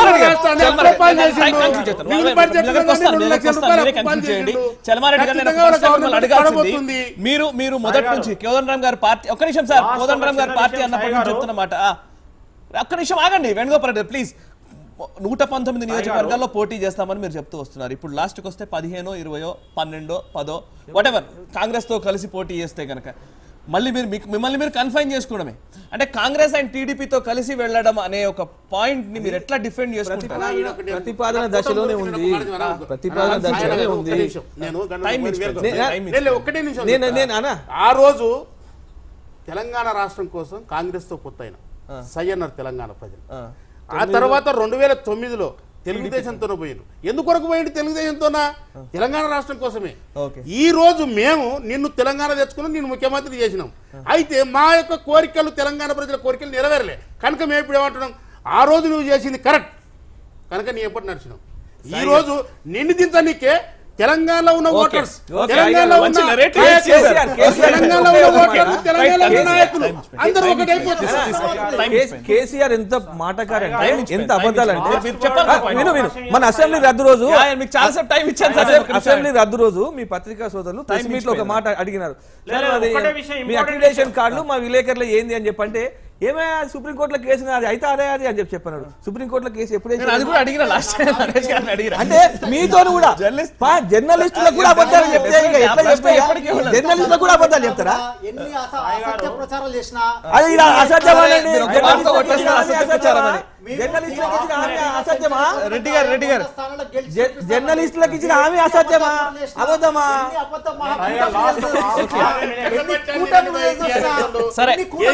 మీరు మీరు మొదటి నుంచి కోదండరామ్ గారి పార్టీ ఒక్క నిమిషం సార్ కోదండరామ్ గారి పార్టీ అన్నప్పటి నుంచి చెప్తున్నమాట ఒక్క నిమిషం ఆగండి వేణుగోపాల్ రెడ్డి ప్లీజ్. నూట పంతొమ్మిది నియోజకవర్గాల్లో పోటీ చేస్తామని మీరు చెప్తూ వస్తున్నారు. ఇప్పుడు లాస్ట్కి వస్తే పదిహేనో ఇరవయో పన్నెండో పదో వాటెవర్ కాంగ్రెస్ తో కలిసి పోటీ చేస్తే కనుక మళ్ళీ మీరు మిమ్మల్ని మీరు కన్ఫైన్ చేసుకోవడమే అంటే కాంగ్రెస్ అండ్ టీడీపీతో కలిసి వెళ్ళడం అనే ఒక పాయింట్ ని మీరు ఎట్లా డిఫెండ్ చేసుకుంటారు? ప్రతిపాదన దశలోనే ఉంది, ప్రతిపాదన దశలోనే ఉంది. ఆ రోజు తెలంగాణ రాష్ట్రం కోసం కాంగ్రెస్ తో పొత్తైన సై అన్నారు తెలంగాణ ప్రజలు. ఆ తర్వాత రెండు వేల తొమ్మిదిలో తెలుగుదేశంతోనే పోయారు. ఎందుకొరకు పోయింది తెలుగుదేశంతోనా? తెలంగాణ రాష్ట్రం కోసమే. ఈ రోజు మేము నిన్ను తెలంగాణ తెచ్చుకున్నాం, నిన్ను ముఖ్యమంత్రి చేసినాం. అయితే మా యొక్క కోరికలు తెలంగాణ ప్రజల కోరికలు నెరవేరలే కనుక మేము ఇప్పుడు ఏమంటున్నాం, ఆ రోజు నువ్వు చేసింది కరెక్ట్ కనుక నీ ఎప్పటి నడిచినాం. ఈ రోజు నిన్ను దించనీకే తెలంగాణలో ఉన్న ఓటర్స్, తెలంగాణలో ఉన్న తెలంగాణలో ఉన్న ఓటర్స్, తెలంగాణలో ఉన్న నాయకులు అందరూ ఒకటైపోతారు. కేసీఆర్ ఎంత మాటకారంటే ఎంత అబద్ధాలంటే విను విను మన అసెంబ్లీ రద్దు రోజు మీకు చాలా టైం ఇచ్చాను. అసెంబ్లీ రద్దు రోజు మీ పత్రికా సోదరులు ప్రెస్ మీట్ లో ఒక మాట అడిగినారు, మీ అక్రిడేషన్ కార్డులు మా విలేకరులు ఏంది అని చెప్పంటే ఏమైనా సుప్రీంకోర్టులో కేసు అది అయితే అదే అది అని చెప్పి చెప్పన్నాడు. సుప్రీంకోర్టులో కేసు ఎప్పుడైతే అంటే మీతో కూడా జర్నలిస్టులకు కూడా అబద్ధాలు చెప్తే జర్నలిస్టులకు కూడా అబద్ధాలు చెప్తారా? అది ఇలా అసత్యమని రెడ్డి గారు రెడ్డి గారు జర్నలిస్టులకు ఇచ్చిన హామీ అసత్యమా అబద్ధమా? సరే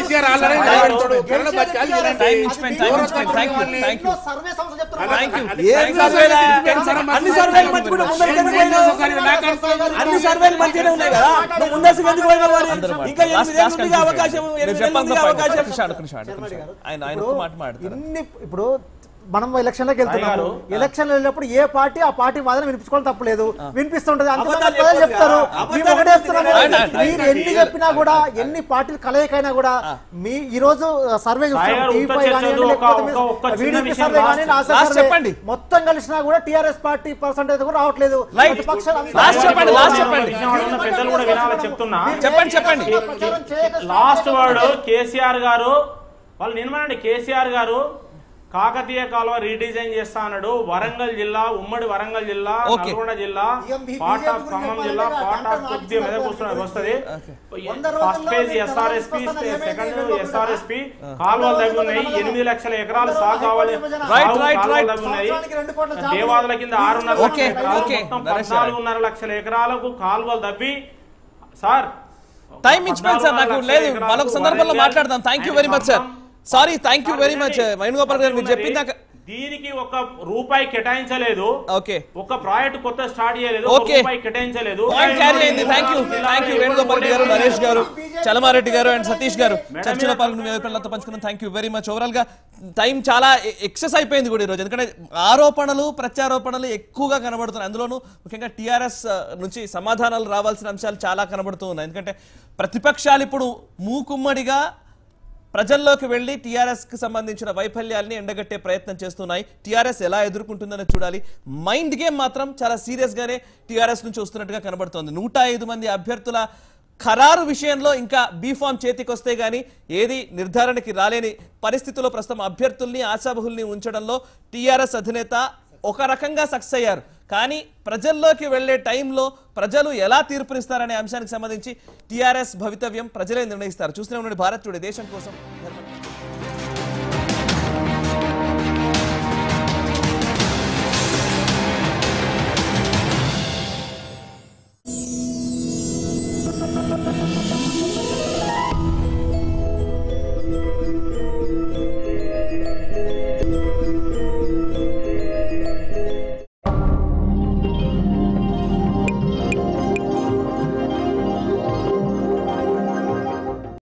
అన్ని సర్వేలు మంచిగా అన్ని సర్వేలు మంచిగానే ఉన్నాయి కదా, ముందస్తుగా ఎందుకు పోయినా? ఇంకా ఎనిమిది అవకాశం ఇప్పుడు మనం ఎలక్షన్ లోకి వెళ్తున్నాము. ఎలక్షన్ వెళ్ళినప్పుడు ఏ పార్టీ ఆ పార్టీ వాదన వినిపించుకోవడం తప్పలేదు, వినిపిస్తుంటది. అంతేకాదు చెప్తారు మేము ఒకటే చెప్తున్నాము, మీరు ఎన్ని చెప్పినా కూడా ఎన్ని పార్టీలు కలయికైనా కూడా మీ ఈ రోజు సర్వే చెప్పండి మొత్తం కలిసినా కూడా టిఆర్ఎస్ పార్టీ పర్సెంటేజ్ కూడా రావట్లేదు. చెప్పండి చెప్పండి లాస్ట్ వర్డ్ కేసీఆర్ గారు వాళ్ళు నిర్మాణండి. కేసీఆర్ గారు కాకతీయ కాలువ రీడిజైన్ చేస్తా అన్నాడు. వరంగల్ జిల్లా, ఉమ్మడి వరంగల్ జిల్లా, నల్గొండ జిల్లా, పార్ట్ ఆఫ్ ఖమ్మం జిల్లా, పార్ట్ ఆఫ్ కొద్దిగా మెదక్ వస్తుంది. First phase SRSP, second SRSP కాలువలు తగ్గి ఉన్నాయి. ఎనిమిది లక్షల ఎకరాలు సాగు కావాలి, తగ్గి ఉన్నాయి. దేవాదుల కింద ఆరున్నర లక్షల ఎకరాలు, మొత్తం పద్నాలుగున్నర లక్షల ఎకరాలకు కాలువలు తవ్వి సార్ టైం ఇచ్చిపోయింది సార్. నాకు లేదు, మరొక సందర్భంలో మాట్లాడదాం. Thank you very much sir. Sorry, thank you very much Venugopal గారు. మీరు చెప్పింది దీనికి ఒక రూపాయి కేటాయించలేదు. ఓకే, ఒక ప్రాజెక్ట్ కొత్త స్టార్ట్ చేయలేదు, ఒక రూపాయి కేటాయించలేదు. పాయింట్ క్యారీ అయింది. Thank you thank you Venugopal గారు, నరేష్ గారు, చలమారెడ్డి గారు అండ్ సతీష్ గారు చర్చలో పాల్గొని మీ అభిప్రాయాలతో పంచుకున్నాం. Thank you very much. Overall గా టైం చాలా ఎక్సెస్ అయిపోయింది కూడా ఈరోజు, ఎందుకంటే ఆరోపణలు ప్రత్యారోపణలు ఎక్కువగా కనబడుతున్నాయి. అందులోనూ ముఖ్యంగా టీఆర్ఎస్ నుంచి సమాధానాలు రావాల్సిన అంశాలు చాలా కనబడుతూ ఉన్నాయి. ఎందుకంటే ప్రతిపక్షాలు ఇప్పుడు మూకుమ్మడిగా ప్రజల్లోకి వెళ్లి టీఆర్ఎస్ కి సంబంధించిన వైఫల్యాల్ని ఎండగట్టే ప్రయత్నం చేస్తున్నాయి. టీఆర్ఎస్ ఎలా ఎదుర్కొంటుందని చూడాలి. మైండ్ గేమ్ మాత్రం చాలా సీరియస్ గానే టీఆర్ఎస్ నుంచి వస్తున్నట్టుగా కనబడుతోంది. నూట ఐదు మంది అభ్యర్థుల ఖరారు విషయంలో ఇంకా బీఫామ్ చేతికి వస్తే గానీ ఏది నిర్ధారణకి రాలేని పరిస్థితుల్లో ప్రస్తుతం అభ్యర్థుల్ని ఆశాబహుల్ని ఉంచడంలో టీఆర్ఎస్ అధినేత ఒక రకంగా సక్సెస్ అయ్యారు. కానీ ప్రజల్లోకి వెళ్లే టైంలో ప్రజలు ఎలా తీర్పునిస్తారనే అంశానికి సంబంధించి టీఆర్ఎస్ భవితవ్యం ప్రజలే నిర్ణయిస్తారు. చూస్తూనే ఉండండి భారత్ టుడే, దేశం కోసం.